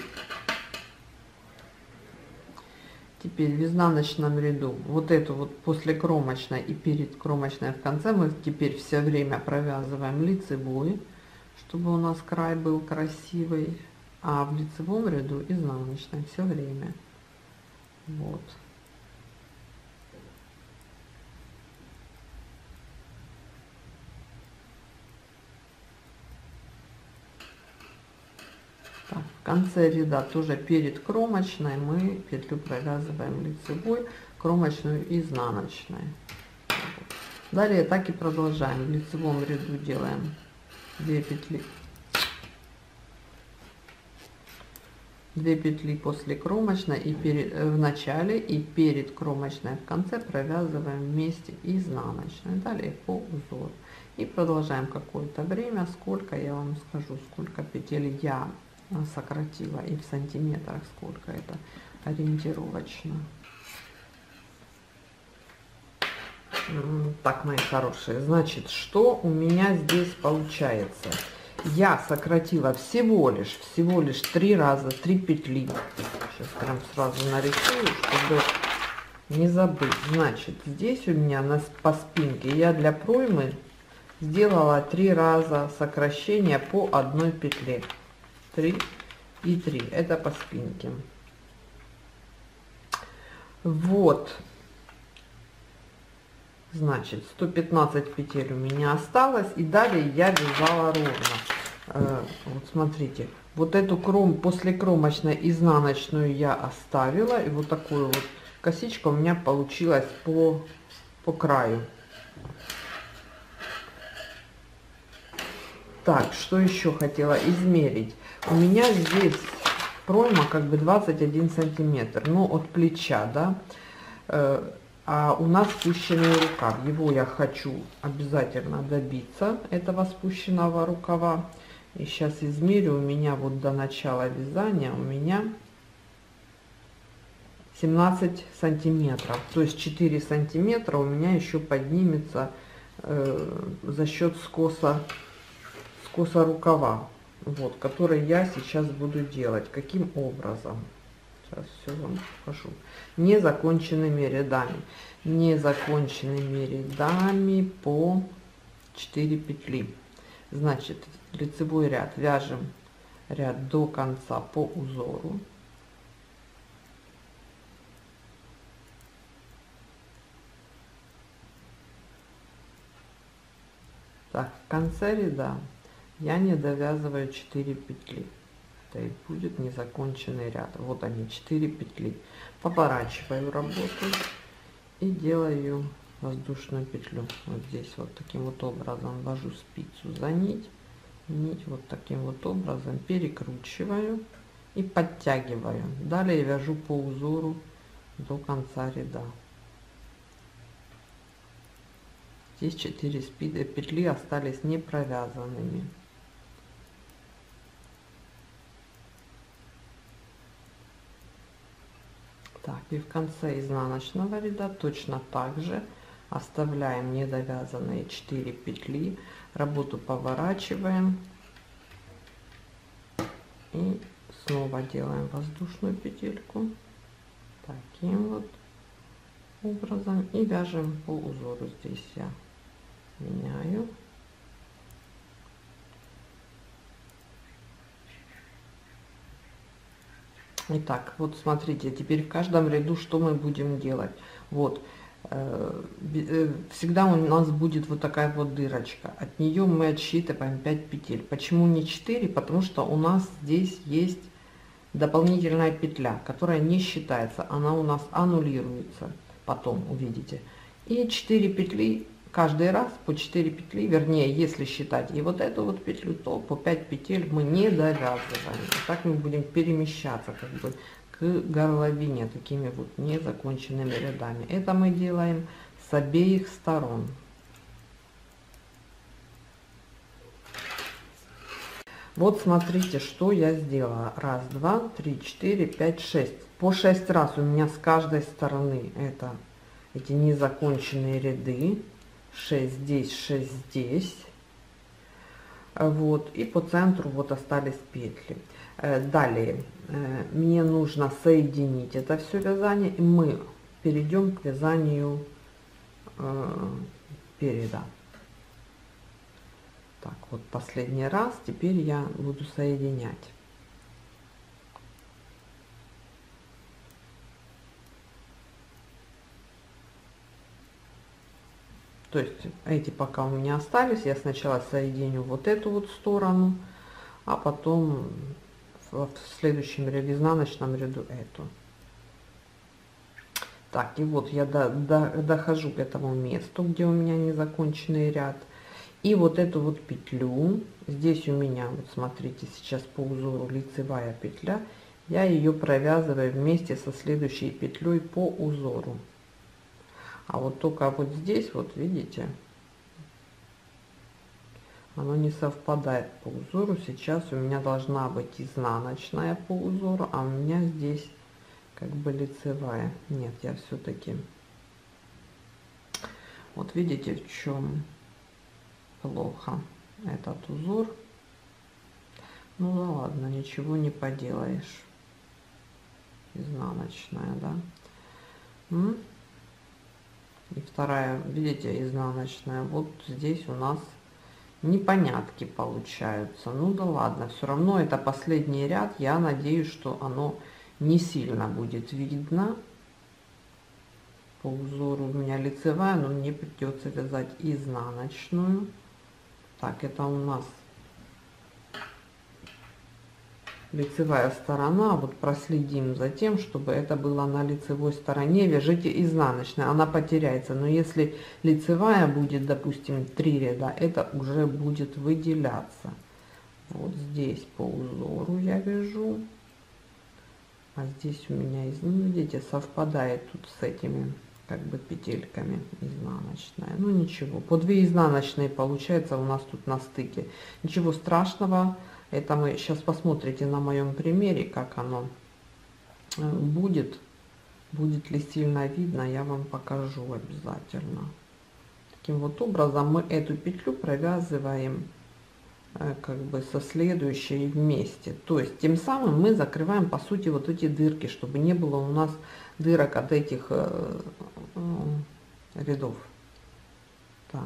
A: Теперь в изнаночном ряду вот эту вот после кромочной и перед кромочной в конце мы теперь все время провязываем лицевой, чтобы у нас край был красивый, а в лицевом ряду изнаночной все время. Вот. Так, в конце ряда тоже перед кромочной мы петлю провязываем лицевой, кромочную изнаночной. Далее так и продолжаем. В лицевом ряду делаем две петли, две петли после кромочной и перед, в начале и перед кромочной в конце провязываем вместе изнаночной. Далее по узору и продолжаем какое-то время. Сколько, я вам скажу, сколько петель я сократила и в сантиметрах сколько это ориентировочно. Так, мои хорошие, значит, что у меня здесь получается? Я сократила всего лишь всего лишь три раза три петли. Сейчас прям сразу нарисую, чтобы не забыть. Значит, здесь у меня на по спинке я для проймы сделала три раза сокращения по одной петле. три и три, это по спинке. Вот, значит, сто пятнадцать петель у меня осталось, и далее я вязала ровно. Э, вот смотрите, вот эту кром после кромочной изнаночную я оставила, и вот такую вот косичка у меня получилась по по краю. Так, что еще хотела измерить? У меня здесь пройма как бы двадцать один сантиметр, ну от плеча, да, э, а у нас спущенный рукав. Его я хочу обязательно добиться, этого спущенного рукава. И сейчас измерю, у меня вот до начала вязания у меня семнадцать сантиметров, то есть четыре сантиметра у меня еще поднимется э, за счет скоса скоса рукава, вот, который я сейчас буду делать. Каким образом? Сейчас все вам покажу. Незаконченными рядами. Незаконченными рядами по четыре петли. Значит, лицевой ряд вяжем ряд до конца по узору. Так, в конце ряда я не довязываю четыре петли. Это и будет незаконченный ряд. Вот они, четыре петли. Поворачиваю работу и делаю воздушную петлю. Вот здесь вот таким вот образом ввожу спицу за нить. Нить вот таким вот образом перекручиваю и подтягиваю. Далее вяжу по узору до конца ряда. Здесь четыре петли остались не провязанными. Так, и в конце изнаночного ряда точно так же оставляем недовязанные четыре петли, работу поворачиваем и снова делаем воздушную петельку таким вот образом и вяжем по узору. Здесь я меняю. Итак, вот смотрите, теперь в каждом ряду что мы будем делать. Вот, э, э, всегда у нас будет вот такая вот дырочка. От нее мы отсчитываем пять петель. Почему не четыре? Потому что у нас здесь есть дополнительная петля, которая не считается. Она у нас аннулируется. Потом увидите. И четыре петли каждый раз по четыре петли, вернее, если считать и вот эту вот петлю, то по пять петель мы не довязываем. Так мы будем перемещаться как бы к горловине такими вот незаконченными рядами. Это мы делаем с обеих сторон. Вот смотрите, что я сделала. Раз, два, три, четыре, пять, шесть. По шесть раз у меня с каждой стороны это эти незаконченные ряды. шесть здесь, шесть здесь. Вот, и по центру вот остались петли. Далее мне нужно соединить это все вязание, и мы перейдем к вязанию переда. Так, вот последний раз, теперь я буду соединять. То есть эти пока у меня остались, я сначала соединю вот эту вот сторону, а потом в следующем ряду, изнаночном ряду эту. Так, и вот я до, до, дохожу к этому месту, где у меня незаконченный ряд. И вот эту вот петлю, здесь у меня, вот смотрите, сейчас по узору лицевая петля, я ее провязываю вместе со следующей петлей по узору. А вот только вот здесь, вот видите, оно не совпадает по узору. Сейчас у меня должна быть изнаночная по узору, а у меня здесь как бы лицевая. Нет, я все-таки... Вот видите, в чем плохо этот узор. Ну да ладно, ничего не поделаешь. Изнаночная, да. М? И вторая, видите, изнаночная. Вот здесь у нас непонятки получаются. Ну да ладно, все равно это последний ряд. Я надеюсь, что оно не сильно будет видно. По узору у меня лицевая, но мне придется вязать изнаночную. Так, это у нас лицевая сторона. Вот проследим за тем, чтобы это было на лицевой стороне. Вяжите изнаночной, она потеряется. Но если лицевая будет, допустим, три ряда, это уже будет выделяться. Вот здесь по узору я вяжу, а здесь у меня, ну, видите, совпадает тут с этими как бы петельками изнаночная. Ну ничего, по две изнаночные получается у нас тут на стыке. Ничего страшного. Это мы сейчас посмотрите на моем примере, как оно будет. Будет ли сильно видно, я вам покажу обязательно. Таким вот образом мы эту петлю провязываем как бы со следующей вместе. То есть тем самым мы закрываем по сути вот эти дырки, чтобы не было у нас дырок от этих э, э, рядов. Так.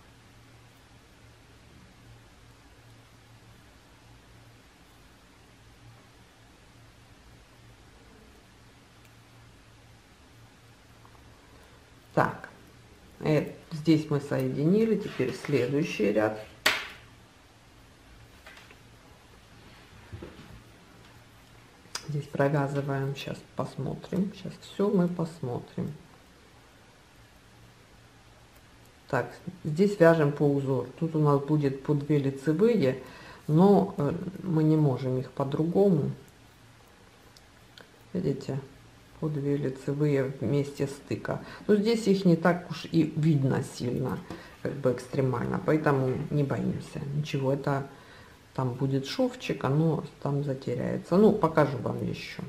A: Так, это, здесь мы соединили, теперь следующий ряд. Здесь провязываем, сейчас посмотрим, сейчас все мы посмотрим. Так, здесь вяжем по узору. Тут у нас будет по две лицевые, но мы не можем их по-другому. Видите, по две лицевые вместе стыка. Но здесь их не так уж и видно сильно, как бы экстремально, поэтому не боимся. Ничего, это там будет шовчик, оно там затеряется. Ну, покажу вам еще.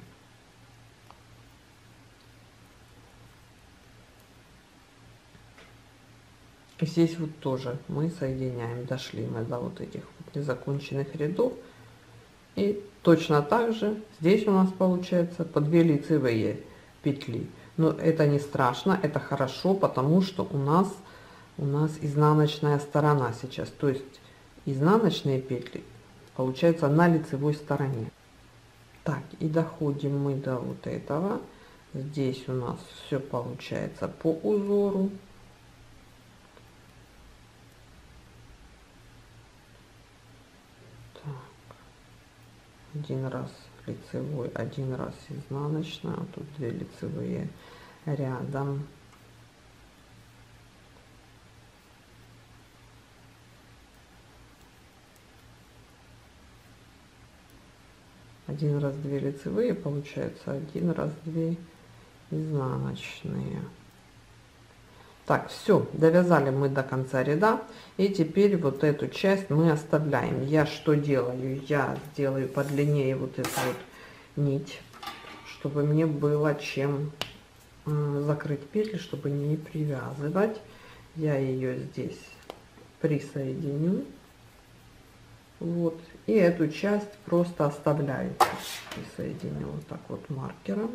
A: Здесь вот тоже мы соединяем, дошли мы до вот этих вот незаконченных рядов. И точно так же здесь у нас получается по две лицевые петли. Но это не страшно, это хорошо, потому что у нас у нас изнаночная сторона сейчас. То есть изнаночные петли получается на лицевой стороне. Так, и доходим мы до вот этого. Здесь у нас все получается по узору. Один раз лицевой, один раз изнаночная, а тут две лицевые рядом. Один раз две лицевые, получается один раз две изнаночные. Так, все, довязали мы до конца ряда, и теперь вот эту часть мы оставляем. Я что делаю? Я сделаю подлиннее вот эту вот нить, чтобы мне было чем э, закрыть петли, чтобы не привязывать. Я ее здесь присоединю. Вот, и эту часть просто оставляю. Присоединю вот так вот маркером.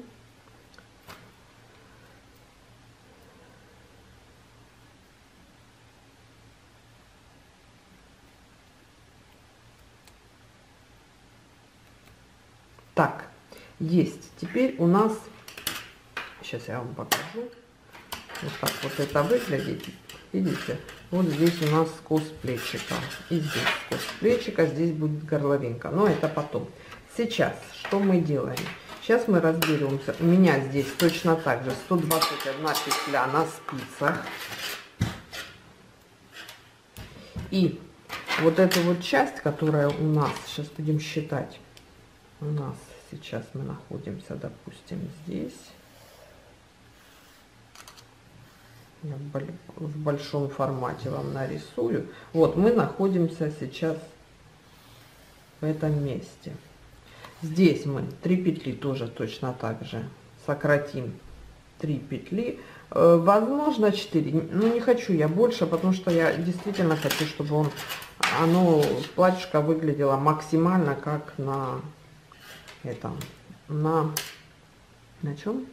A: Так, есть. Теперь у нас, сейчас я вам покажу, вот так вот это выглядит. Видите, вот здесь у нас скос плечика, и здесь скос плечика, здесь будет горловинка, но это потом. Сейчас что мы делаем? Сейчас мы разберемся. У меня здесь точно так же сто двадцать одна петля на спицах. И вот эту вот часть, которая у нас, сейчас будем считать, у нас сейчас мы находимся, допустим, здесь. Я в большом формате вам нарисую. Вот мы находимся сейчас в этом месте. Здесь мы три петли тоже точно так же сократим, три петли, э, возможно четыре, но не хочу я больше, потому что я действительно хочу, чтобы он оно платьишко выглядело максимально как на этом, на на чем?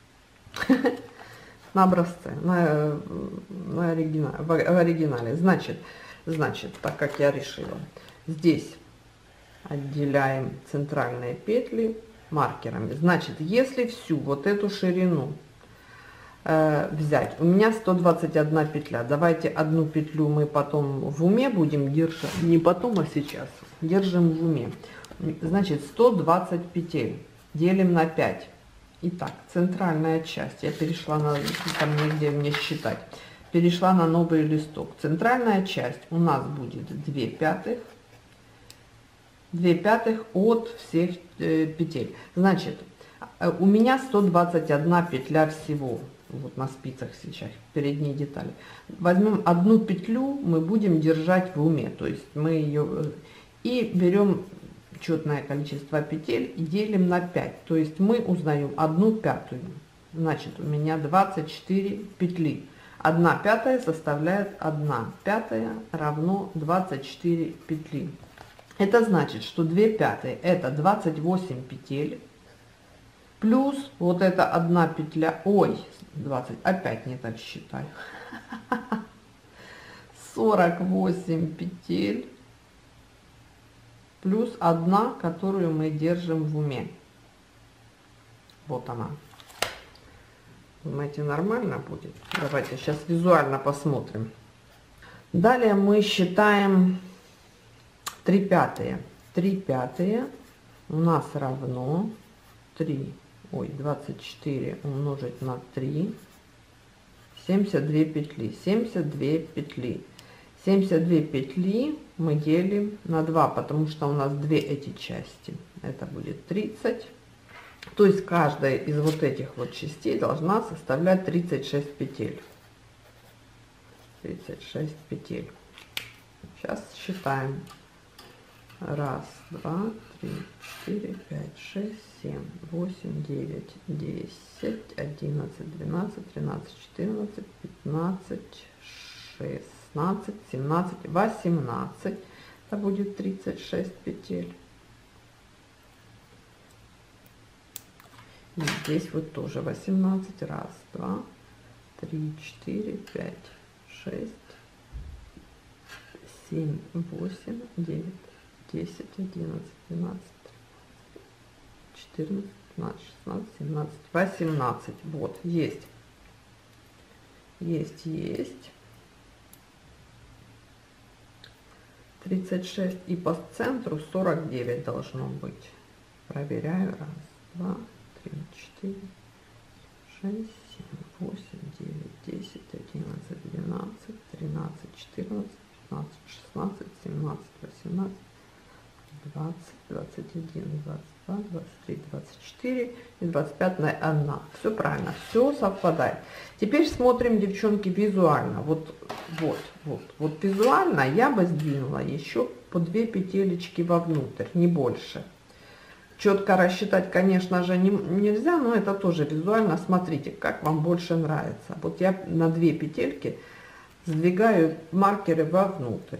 A: На образце, на, на оригинале, в, в оригинале. Значит, значит, так как я решила, здесь отделяем центральные петли маркерами. Значит, если всю вот эту ширину э, взять, у меня сто двадцать одна петля. Давайте одну петлю мы потом в уме будем держать, не потом, а сейчас держим в уме. Значит, сто двадцать петель делим на пять. Итак, центральная часть, я перешла на, там где мне считать, перешла на новый листок. Центральная часть у нас будет две пятых, две пятых от всех э, петель. Значит, у меня сто двадцать одна петля всего, вот на спицах сейчас, передние детали. Возьмем одну петлю, мы будем держать в уме, то есть мы ее и берем четное количество петель и делим на пять, то есть мы узнаем одну пятую. Значит, у меня двадцать четыре петли, одна пятая составляет одна пятая равно двадцать четыре петли. Это значит, что две пятые это двадцать восемь петель, плюс вот это одна петля, ой, двадцать, опять не так считаю, сорок восемь петель, плюс одна, которую мы держим в уме. Вот она. Думаете, нормально будет? Давайте сейчас визуально посмотрим. Далее мы считаем три пятые. три пятые у нас равно три, ой, двадцать четыре умножить на три, семьдесят две петли, семьдесят две петли. семьдесят две петли мы делим на два, потому что у нас две эти части. Это будет тридцать. То есть каждая из вот этих вот частей должна составлять тридцать шесть петель. тридцать шесть петель. Сейчас считаем. Раз, два, три, четыре, пять, шесть, семь, восемь, девять, десять, одиннадцать, двенадцать, тринадцать, четырнадцать, пятнадцать, шестнадцать, семнадцать, восемнадцать. Это будет тридцать шесть петель. И здесь вот тоже восемнадцать. Раз, два, три, четыре, пять, шесть, семь, восемь, девять, десять, одиннадцать, двенадцать, четырнадцать, пятнадцать, шестнадцать, семнадцать, восемнадцать. Вот, есть. Есть, есть. тридцать шесть. И по центру сорок девять должно быть. Проверяю. Раз, два, три, четыре, шесть, семь, восемь, девять, десять, одиннадцать, двенадцать, тринадцать, четырнадцать, пятнадцать, шестнадцать, семнадцать, восемнадцать, двадцать, двадцать один, двадцать два, двадцать три, двадцать четыре и двадцать пять на одна. Все правильно, все совпадает. Теперь смотрим, девчонки, визуально. Вот, вот, вот, вот визуально я бы сдвинула еще по две петелечки вовнутрь, не больше. Четко рассчитать, конечно же, не, нельзя, но это тоже визуально. Смотрите, как вам больше нравится. Вот я на две петельки сдвигаю маркеры вовнутрь.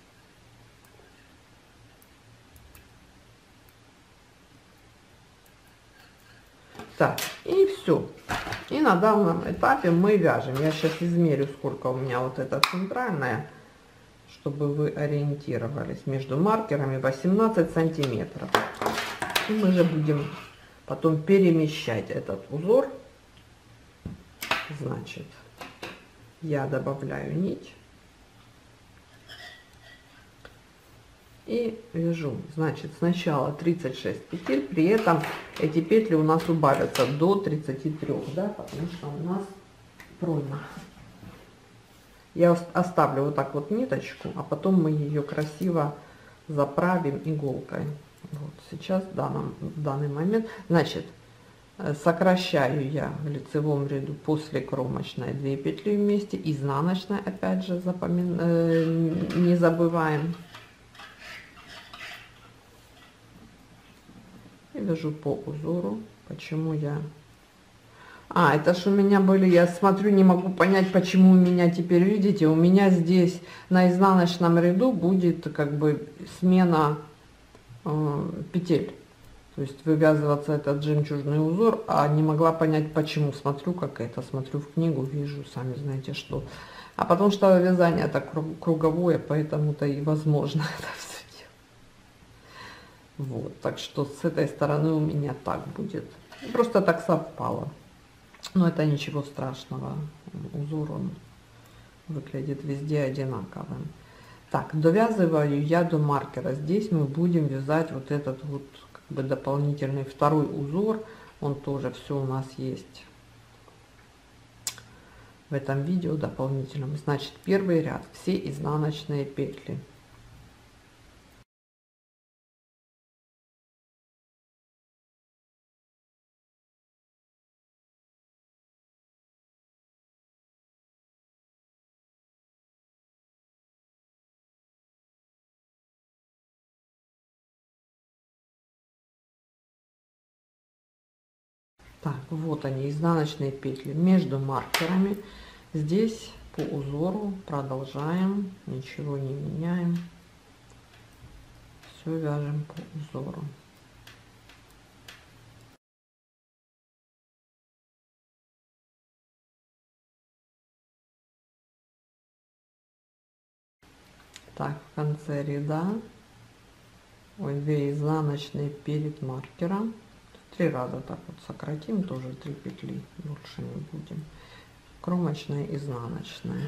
A: Так, и все. И на данном этапе мы вяжем. Я сейчас измерю, сколько у меня вот это центральное, чтобы вы ориентировались. Между маркерами восемнадцать сантиметров. И мы же будем потом перемещать этот узор. Значит, я добавляю нить и вяжу. Значит, сначала тридцать шесть петель, при этом эти петли у нас убавятся до тридцати трёх, да, потому что у нас пройма. Я оставлю вот так вот ниточку, а потом мы ее красиво заправим иголкой. Вот сейчас в данном в данный момент, значит, сокращаю я в лицевом ряду после кромочной две петли вместе, изнаночной опять же запомин... э, не забываем. И вяжу по узору. Почему я... А, это ж у меня были, я смотрю, не могу понять, почему у меня теперь, видите, у меня здесь на изнаночном ряду будет как бы смена э, петель. То есть вывязываться этот жемчужный узор, а не могла понять, почему. Смотрю, как это, смотрю в книгу, вижу, сами знаете что. А потому что вязание это круговое, поэтому-то и возможно это все делать. Вот, так что с этой стороны у меня так будет. Просто так совпало. Но это ничего страшного. Узор он выглядит везде одинаковым. Так, довязываю я до маркера. Здесь мы будем вязать вот этот вот как бы дополнительный второй узор. Он тоже все у нас есть в этом видео дополнительном. Значит, первый ряд, все изнаночные петли. Так, вот они, изнаночные петли между маркерами. Здесь по узору продолжаем, ничего не меняем. Все вяжем по узору. Так, в конце ряда, ой, две изнаночные перед маркером. Три раза так вот сократим, тоже три петли, больше не будем. Кромочная, изнаночная.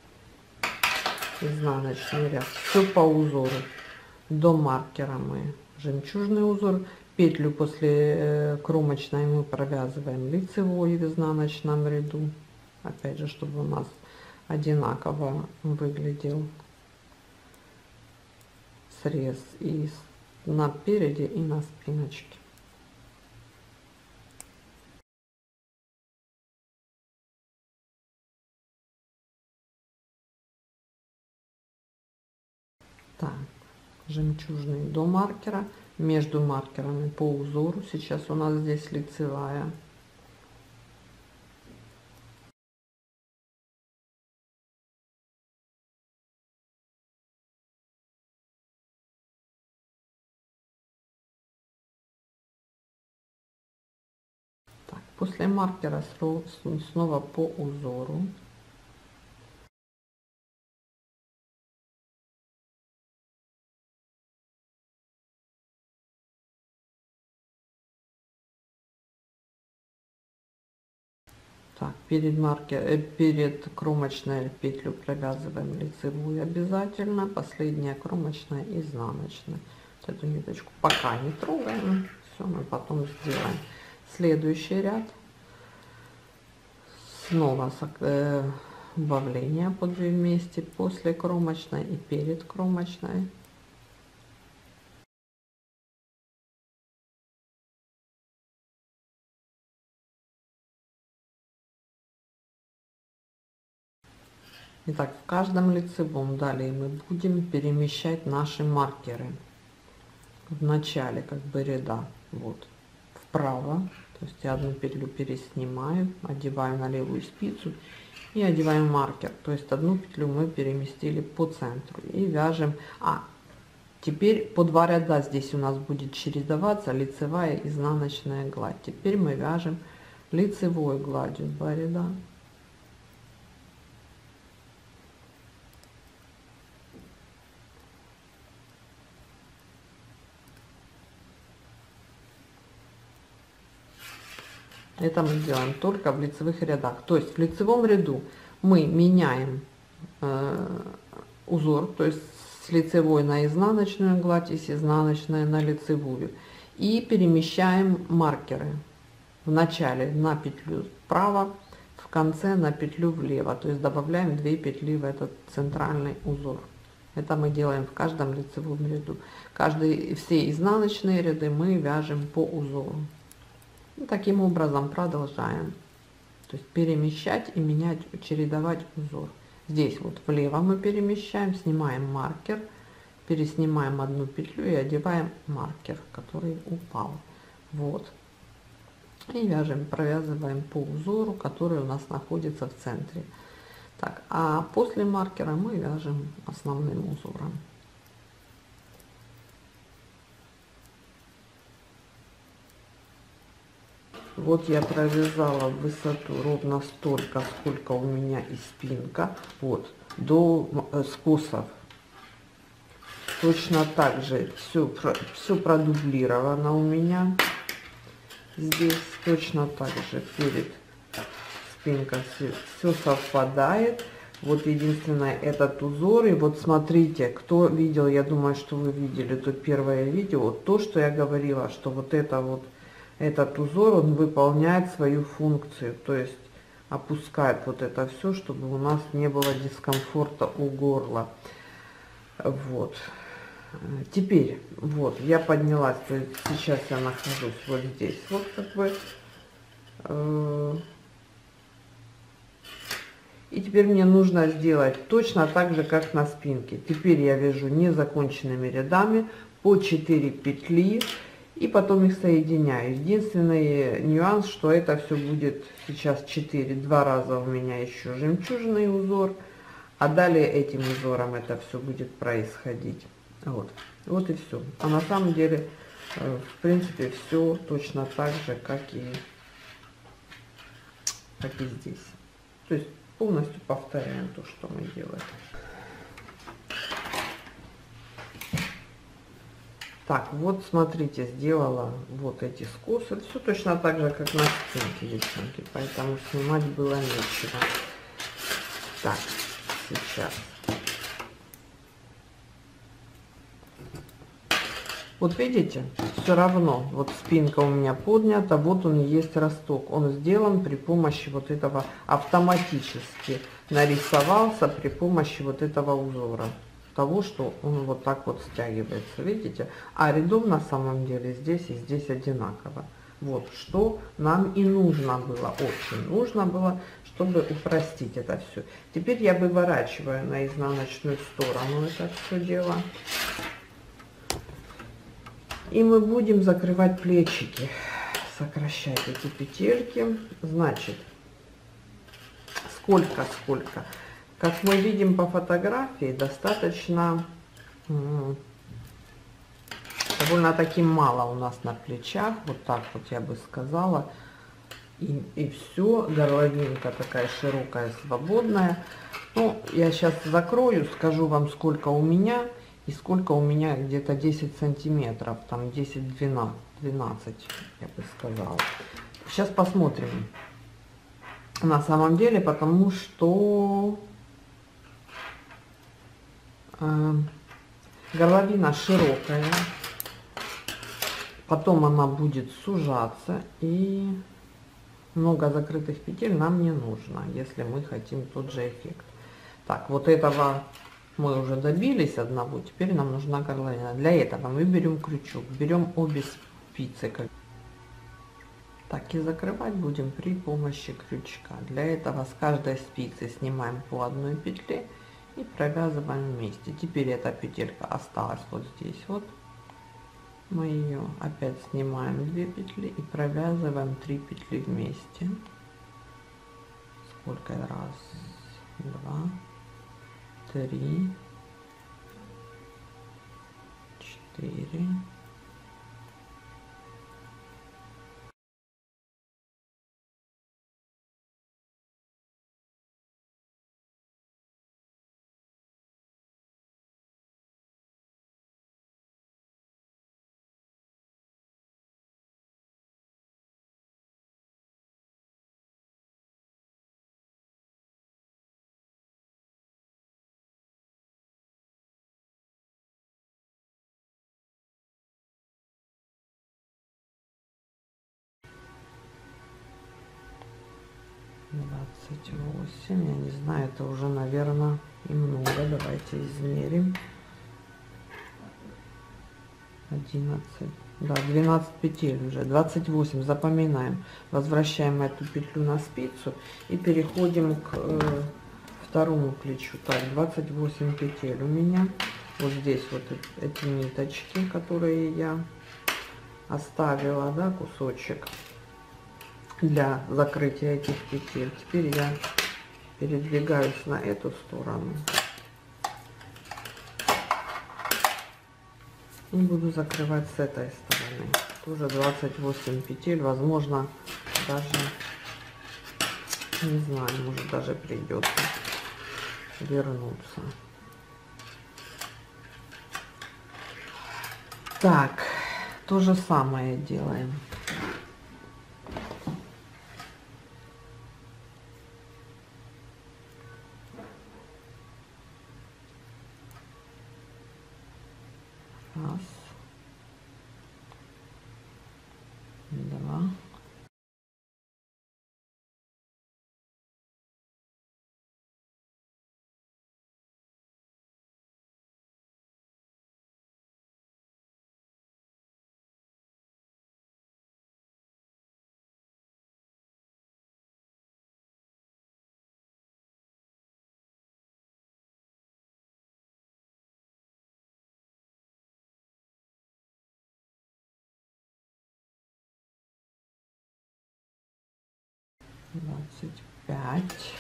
A: Изнаночный ряд. Все по узору. До маркера мы жемчужный узор. Петлю после кромочной мы провязываем лицевой в изнаночном ряду. Опять же, чтобы у нас одинаково выглядел срез и на переде, и на спиночке. Так, жемчужный до маркера, между маркерами по узору. Сейчас у нас здесь лицевая. Так, после маркера снова по узору. Так, перед маркер, э, перед кромочной петлю провязываем лицевую обязательно, последняя кромочная, изнаночная. Вот эту ниточку пока не трогаем, все мы потом сделаем. Следующий ряд, снова э, убавление по две вместе после кромочной и перед кромочной. Итак, в каждом лицевом далее мы будем перемещать наши маркеры в начале как бы ряда, вот, вправо. То есть я одну петлю переснимаю, одеваю на левую спицу и одеваем маркер. То есть одну петлю мы переместили по центру и вяжем. А теперь по два ряда здесь у нас будет чередоваться лицевая, изнаночная гладь. Теперь мы вяжем лицевой гладью два ряда. Это мы делаем только в лицевых рядах. То есть в лицевом ряду мы меняем э, узор, то есть с лицевой на изнаночную гладь и с изнаночной на лицевую. И перемещаем маркеры в начале на петлю вправо, в конце на петлю влево. То есть добавляем две петли в этот центральный узор. Это мы делаем в каждом лицевом ряду. Каждый, все изнаночные ряды мы вяжем по узору. И таким образом продолжаем. То есть перемещать и менять, чередовать узор. Здесь вот влево мы перемещаем, снимаем маркер, переснимаем одну петлю и одеваем маркер, который упал. Вот. И вяжем, провязываем по узору, который у нас находится в центре. Так, а после маркера мы вяжем основным узором. Вот я провязала в высоту ровно столько, сколько у меня и спинка, вот, до скосов. Точно так же все, все продублировано у меня. Здесь точно так же перед спинкой все, все совпадает. Вот единственное этот узор. И вот смотрите, кто видел, я думаю, что вы видели то первое видео, то, что я говорила, что вот это вот этот узор, он выполняет свою функцию, то есть опускает вот это все, чтобы у нас не было дискомфорта у горла. Вот. Теперь, вот, я поднялась, то есть сейчас я нахожусь вот здесь, вот как бы. И теперь мне нужно сделать точно так же, как на спинке. Теперь я вяжу незаконченными рядами по четыре петли. И потом их соединяю. Единственный нюанс, что это все будет сейчас четыре. Два раза у меня еще жемчужный узор. А далее этим узором это все будет происходить. Вот. Вот и все. А на самом деле, в принципе, все точно так же, как и, как и здесь. То есть полностью повторяем то, что мы делаем. Так, вот смотрите, сделала вот эти скосы. Все точно так же, как на спинке, девчонки. Поэтому снимать было нечего. Так, сейчас. Вот видите, все равно, вот спинка у меня поднята, вот он и есть росток. Он сделан при помощи вот этого, автоматически нарисовался при помощи вот этого узора. Того, что он вот так вот стягивается, видите? А рядов на самом деле здесь и здесь одинаково. Вот что нам и нужно было, очень нужно было, чтобы упростить это все. Теперь я выворачиваю на изнаночную сторону это все дело. И мы будем закрывать плечики, сокращать эти петельки. Значит, сколько, сколько. Как мы видим по фотографии, достаточно, довольно-таки мало у нас на плечах. Вот так вот я бы сказала. И, и все, горловинка такая широкая, свободная. Ну, я сейчас закрою, скажу вам, сколько у меня. И сколько у меня, где-то десять сантиметров, там десять-двенадцать, я бы сказала. Сейчас посмотрим. На самом деле, потому что э, горловина широкая, потом она будет сужаться, и много закрытых петель нам не нужно, если мы хотим тот же эффект. Так, вот этого мы уже добились одного, теперь нам нужна горловина. Для этого мы берем крючок, берем обе спицы. Так, и закрывать будем при помощи крючка. Для этого с каждой спицы снимаем по одной петле и провязываем вместе. Теперь эта петелька осталась вот здесь вот. Мы ее опять снимаем две петли и провязываем три петли вместе. Сколько? Раз, два, три, четыре, двадцать восемь. Я не знаю, это уже, наверное, и много. Давайте измерим. одиннадцать. Да, двенадцать петель уже. двадцать восемь. Запоминаем. Возвращаем эту петлю на спицу и переходим к э, второму плечу. Так, двадцать восемь петель у меня. Вот здесь вот эти ниточки, которые я оставила, да, кусочек для закрытия этих петель. Теперь я передвигаюсь на эту сторону и буду закрывать с этой стороны. Тоже двадцать восемь петель. Возможно, даже, не знаю, может даже придется вернуться. Так, то же самое делаем. Раз, два, двадцать пять.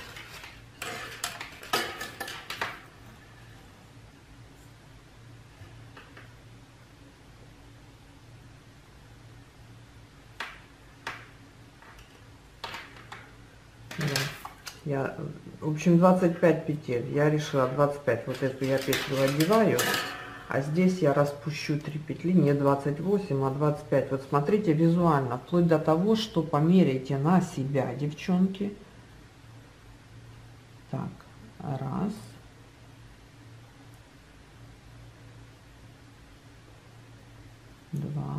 A: Я, в общем, двадцать пять петель. Я решила двадцать пять. Вот эту я петлю одеваю, а здесь я распущу три петли, не двадцать восемь, а двадцать пять. Вот смотрите визуально, вплоть до того, что померяйте на себя, девчонки. Так, раз. два,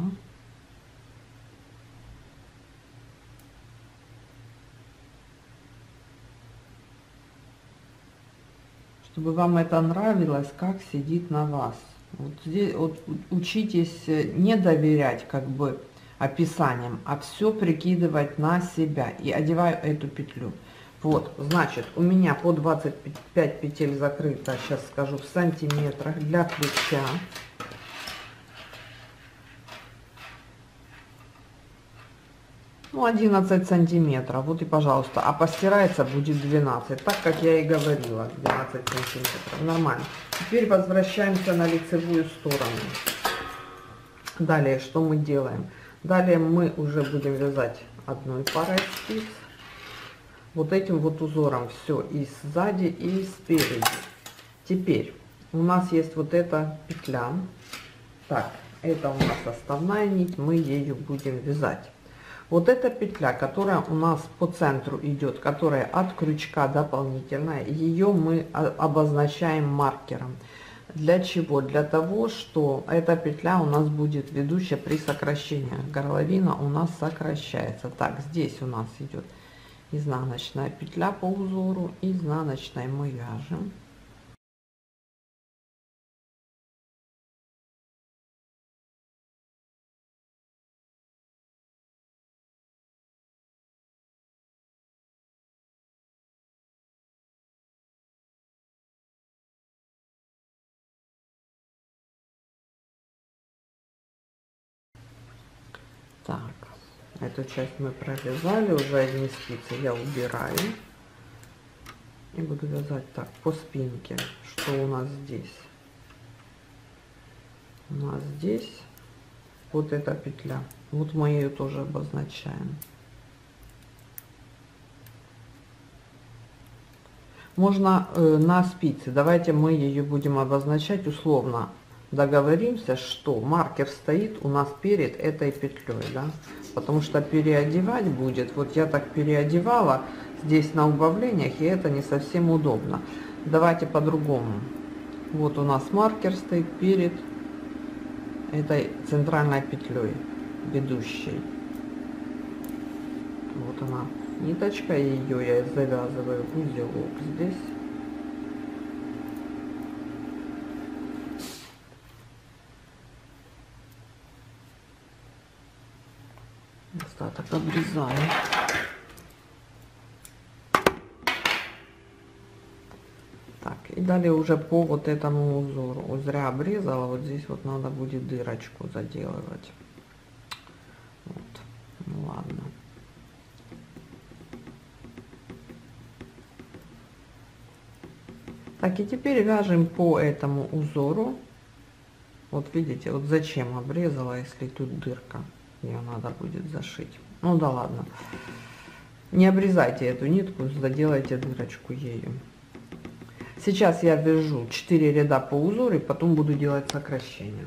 A: чтобы вам это нравилось, как сидит на вас. Вот здесь вот учитесь не доверять как бы описаниям, а все прикидывать на себя. И одеваю эту петлю. Вот, значит, у меня по двадцать пять петель закрыто, сейчас скажу в сантиметрах для плеча. Ну, одиннадцать сантиметров, вот и пожалуйста, а постирается будет двенадцать, так как я и говорила, двенадцать сантиметров, нормально. Теперь возвращаемся на лицевую сторону. Далее, что мы делаем? Далее мы уже будем вязать одной парой спиц, вот этим вот узором, все и сзади, и спереди. Теперь у нас есть вот эта петля, так, это у нас основная нить, мы ею будем вязать. Вот эта петля, которая у нас по центру идет, которая от крючка дополнительная, ее мы обозначаем маркером. Для чего? Для того, что эта петля у нас будет ведущая при сокращении. Горловина у нас сокращается. Так, здесь у нас идет изнаночная петля по узору, изнаночной мы вяжем. Так, эту часть мы провязали, уже одни спицы я убираю и буду вязать так по спинке. Что у нас здесь? У нас здесь вот эта петля, вот мы ее тоже обозначаем. Можно э, на спице, давайте мы ее будем обозначать условно. Договоримся, что маркер стоит у нас перед этой петлей, да, потому что переодевать будет, вот я так переодевала здесь на убавлениях, и это не совсем удобно. Давайте по-другому. Вот у нас маркер стоит перед этой центральной петлей ведущей. Вот она ниточка, ее я завязываю в узелок здесь. Остаток обрезаю. Так, и далее уже по вот этому узору. Вот зря обрезала, вот здесь вот надо будет дырочку заделывать. Вот. Ну ладно. Так, и теперь вяжем по этому узору. Вот видите, вот зачем обрезала, если тут дырка. Ее надо будет зашить. Ну да ладно. Не обрезайте эту нитку, заделайте дырочку ею. Сейчас я вяжу четыре ряда по узору, и потом буду делать сокращение.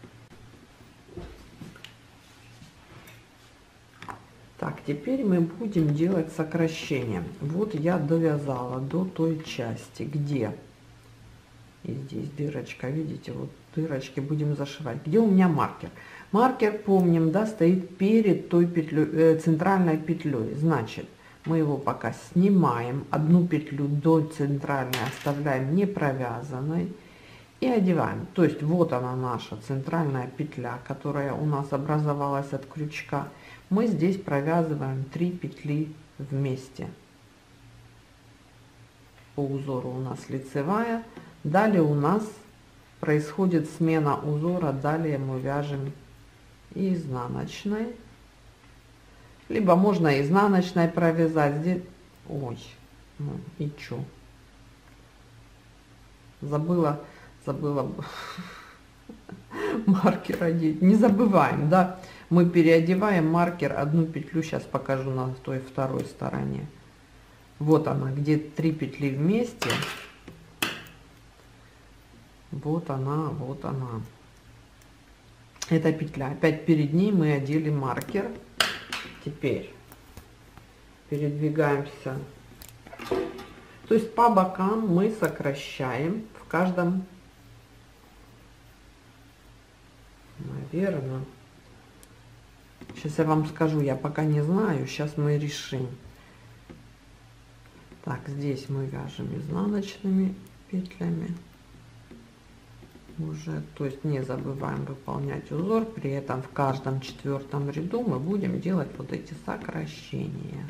A: Так, теперь мы будем делать сокращение. Вот я довязала до той части, где... И здесь дырочка, видите, вот дырочки будем зашивать. Где у меня маркер? Маркер, помним, да, стоит перед той петлей, э, центральной петлей. Значит, мы его пока снимаем, одну петлю до центральной оставляем не провязанной и одеваем. То есть вот она наша центральная петля, которая у нас образовалась от крючка. Мы здесь провязываем три петли вместе. По узору у нас лицевая. Далее у нас происходит смена узора, далее мы вяжем изнаночной, либо можно изнаночной провязать здесь. Ой, ну и чё, забыла забыла маркер одеть. Не забываем, да, мы переодеваем маркер, одну петлю сейчас покажу на той второй стороне. Вот она, где три петли вместе. Вот она, вот она. Эта петля. Опять перед ней мы одели маркер. Теперь передвигаемся. То есть по бокам мы сокращаем в каждом, наверное, Сейчас я вам скажу, я пока не знаю, сейчас мы решим. Так, здесь мы вяжем изнаночными петлями уже, то есть не забываем выполнять узор, при этом в каждом четвертом ряду мы будем делать вот эти сокращения.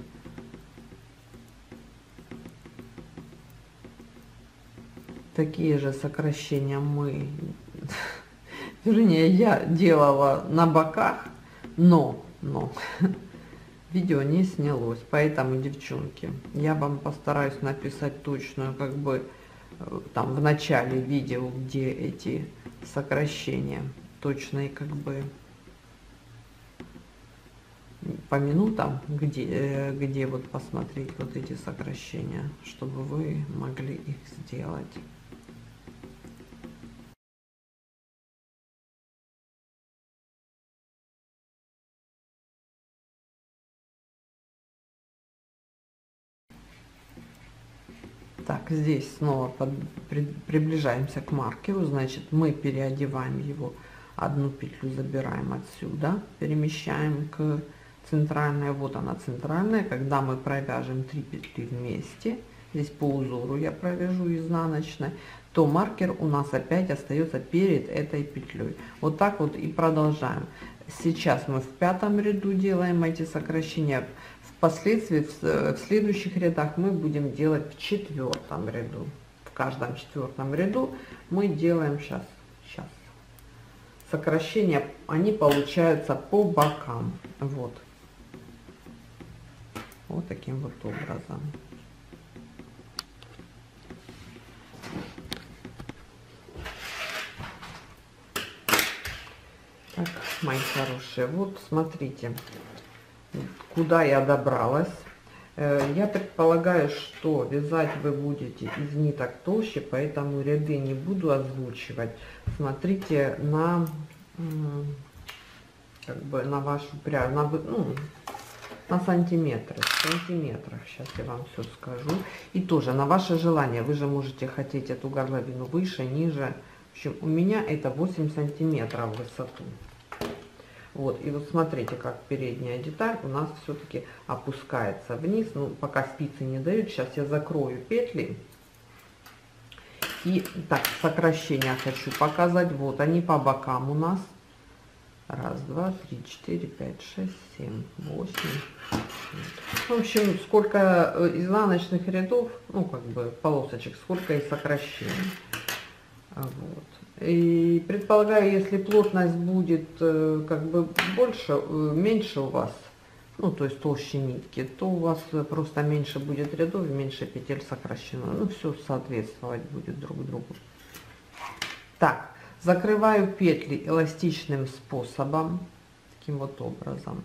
A: Такие же сокращения мы, вернее, я делала на боках, но, но видео не снялось, поэтому, девчонки, я вам постараюсь написать точную, как бы, там в начале видео, где эти сокращения точные, как бы по минутам, где, где вот посмотреть вот эти сокращения, чтобы вы могли их сделать. Так, здесь снова под, при, приближаемся к маркеру, значит, мы переодеваем его, одну петлю забираем отсюда, перемещаем к центральной, вот она центральная, когда мы провяжем три петли вместе, здесь по узору я провяжу изнаночной, то маркер у нас опять остается перед этой петлей. Вот так вот и продолжаем. Сейчас мы в пятом ряду делаем эти сокращения. Впоследствии в следующих рядах мы будем делать в четвертом ряду. В каждом четвертом ряду мы делаем сейчас, сейчас сокращения, они получаются по бокам. Вот. Вот таким вот образом. Так, мои хорошие, вот смотрите, куда я добралась. Я предполагаю, что вязать вы будете из ниток толще, поэтому ряды не буду озвучивать. Смотрите на, как бы, на вашу пряжу, на, ну, на сантиметры, сантиметров. Сейчас я вам все скажу. И тоже на ваше желание. Вы же можете хотеть эту горловину выше, ниже. В общем, у меня это восемь сантиметров в высоту. Вот, и вот смотрите, как передняя деталь у нас все-таки опускается вниз. Ну, пока спицы не дают. Сейчас я закрою петли. И так, сокращения хочу показать. Вот они по бокам у нас. Раз, два, три, четыре, пять, шесть, семь, восемь. В общем, сколько изнаночных рядов, ну, как бы полосочек, сколько и сокращений. Вот. И предполагаю, если плотность будет как бы больше, меньше у вас, ну, то есть толще нитки, то у вас просто меньше будет рядов, меньше петель сокращено. Ну, все соответствовать будет друг другу. Так, закрываю петли эластичным способом, таким вот образом.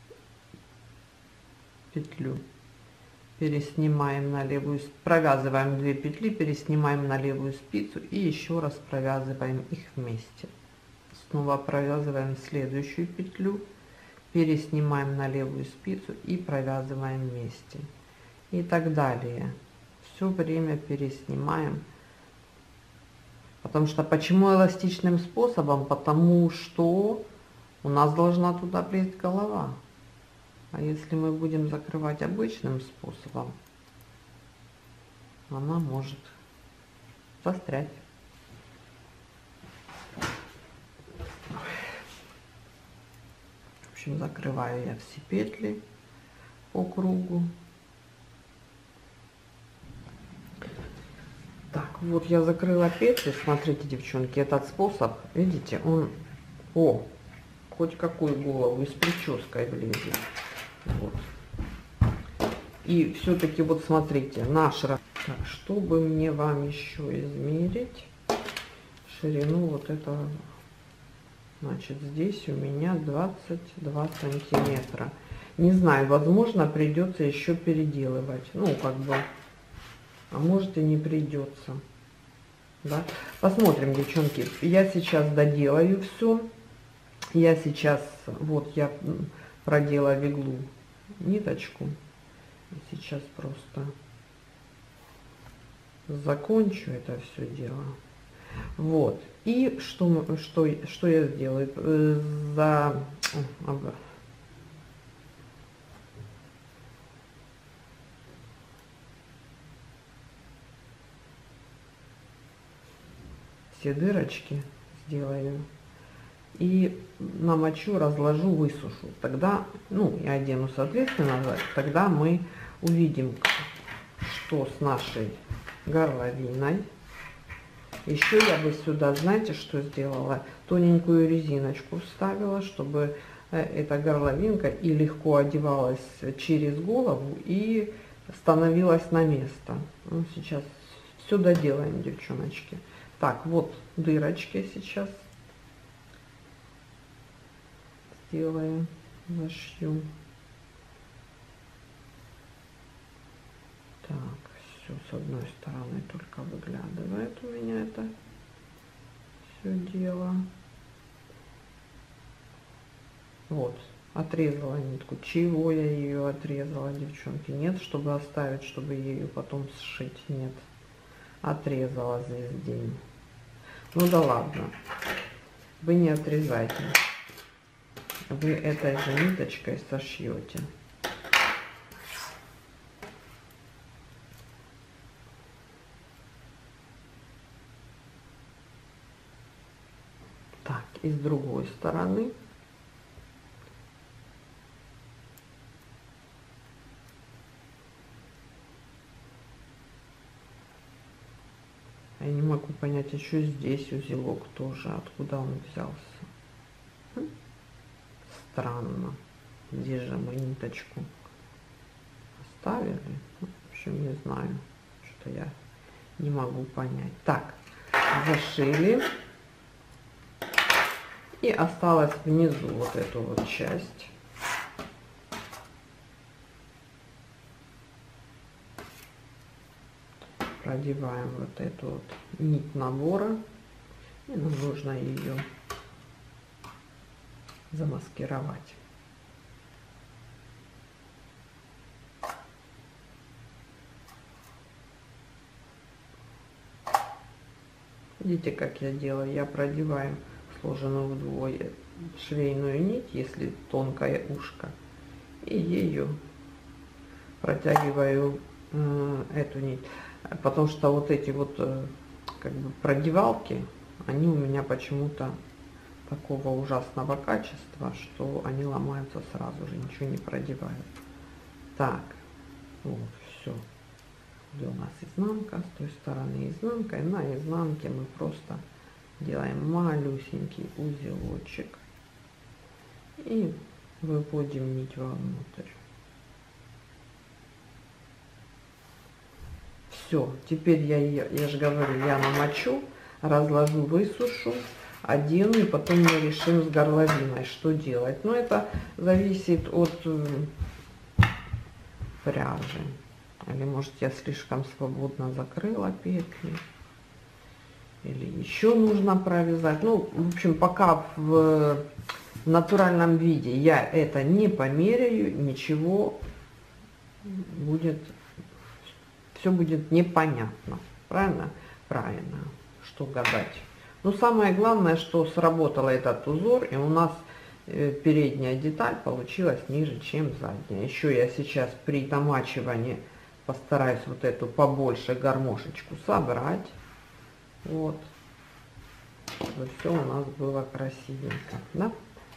A: Петлю переснимаем на левую, провязываем две петли, переснимаем на левую спицу и еще раз провязываем их вместе. Снова провязываем следующую петлю, переснимаем на левую спицу и провязываем вместе. И так далее. Все время переснимаем. Потому что, почему эластичным способом? Потому что у нас должна туда влезть голова. А если мы будем закрывать обычным способом, она может застрять. В общем, закрываю я все петли по кругу. Так, вот я закрыла петли. Смотрите, девчонки, этот способ, видите, он, о, хоть какую голову и с прической влезет. Вот. И все-таки вот смотрите, наш раз. Так, чтобы мне вам еще измерить ширину вот этого, значит, здесь у меня двадцать два сантиметра. Не знаю, возможно, придется еще переделывать. Ну, как бы, а может и не придется. Да? Посмотрим, девчонки. Я сейчас доделаю все. Я сейчас, вот я продела в иглу ниточку. Сейчас просто закончу это все дело. Вот. И что, что, что я сделаю? За, все дырочки, сделаю. И намочу, разложу, высушу. Тогда, ну, я одену соответственно, тогда мы увидим, что с нашей горловиной. Еще я бы сюда, знаете, что сделала? Тоненькую резиночку вставила, чтобы эта горловинка и легко одевалась через голову и становилась на место. Ну, сейчас все доделаем, девчоночки. Так, вот дырочки сейчас сделаем, зашью. Так, все с одной стороны только выглядывает у меня это все дело. Вот, отрезала нитку. Чего я ее отрезала, девчонки? Нет, чтобы оставить, чтобы ее потом сшить. Нет, отрезала здесь день. Ну да ладно, вы не отрезайте. Вы этой же ниточкой сошьете. Так, и с другой стороны. Я не могу понять, еще здесь узелок тоже, откуда он взялся. Странно. Здесь же мы ниточку оставили. В общем, не знаю, что я не могу понять. Так, зашили. И осталось внизу вот эту вот часть. Продеваем вот эту вот нить набора. И нам нужно ее замаскировать. Видите, как я делаю? Я продеваю сложенную вдвое швейную нить, если тонкое ушко, и ею протягиваю э, эту нить, потому что вот эти вот э, как бы продевалки, они у меня почему-то такого ужасного качества, что они ломаются сразу же, ничего не продевают. Так, вот, все. Где у нас изнанка, с той стороны изнанка, и на изнанке мы просто делаем малюсенький узелочек и выводим нить вовнутрь. Все, теперь я ее, я же говорю, я намочу, разложу, высушу, одену, и потом мы решим с горловиной, что делать. Но это зависит от пряжи. Или может я слишком свободно закрыла петли, или еще нужно провязать. Ну, в общем, пока в натуральном виде я это не померяю, ничего будет, все будет непонятно. Правильно? Правильно. Что гадать. Но самое главное, что сработал этот узор, и у нас передняя деталь получилась ниже, чем задняя. Еще я сейчас при домачивании постараюсь вот эту побольше гармошечку собрать. Вот. Вот все у нас было красивенько. Да?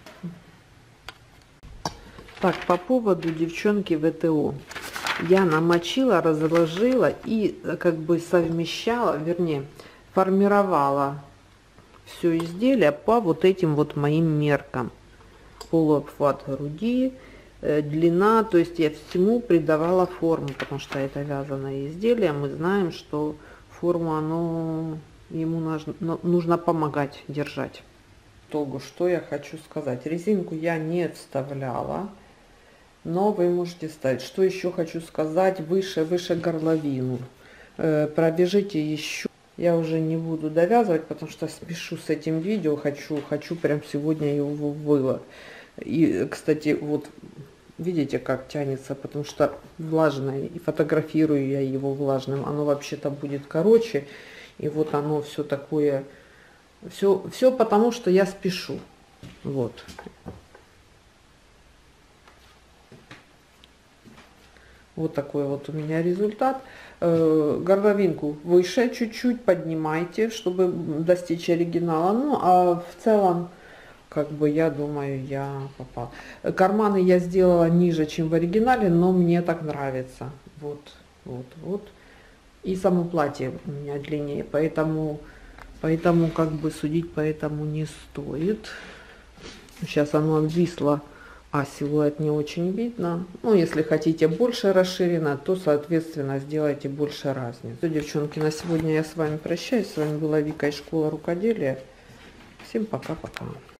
A: Так, по поводу, девчонки, ВТО. Я намочила, разложила и как бы совмещала, вернее, формировала все изделие по вот этим вот моим меркам. Полуобхват груди, э, длина, то есть я всему придавала форму, потому что это вязаное изделие, мы знаем, что форму оно ему нужно, нужно помогать держать. Итогу, что я хочу сказать, резинку я не вставляла, но вы можете ставить. Что еще хочу сказать, выше выше горловину э, пробежите еще. Я уже не буду довязывать, потому что спешу с этим видео, хочу хочу прям сегодня его вывод. И, кстати, вот видите, как тянется, потому что влажное, и фотографирую я его влажным, оно вообще-то будет короче, и вот оно все такое, все, все потому что я спешу, вот. Вот такой вот у меня результат. Горловинку выше чуть-чуть поднимайте, чтобы достичь оригинала. Ну, а в целом, как бы, я думаю, я попала. Карманы я сделала ниже, чем в оригинале, но мне так нравится. Вот, вот, вот. И само платье у меня длиннее, поэтому, поэтому как бы судить по этому не стоит. Сейчас оно обвисло, а силуэт не очень видно. Ну, если хотите больше расширено, то, соответственно, сделайте больше разницы. Все, девчонки, на сегодня я с вами прощаюсь. С вами была Вика из школы рукоделия. Всем пока-пока.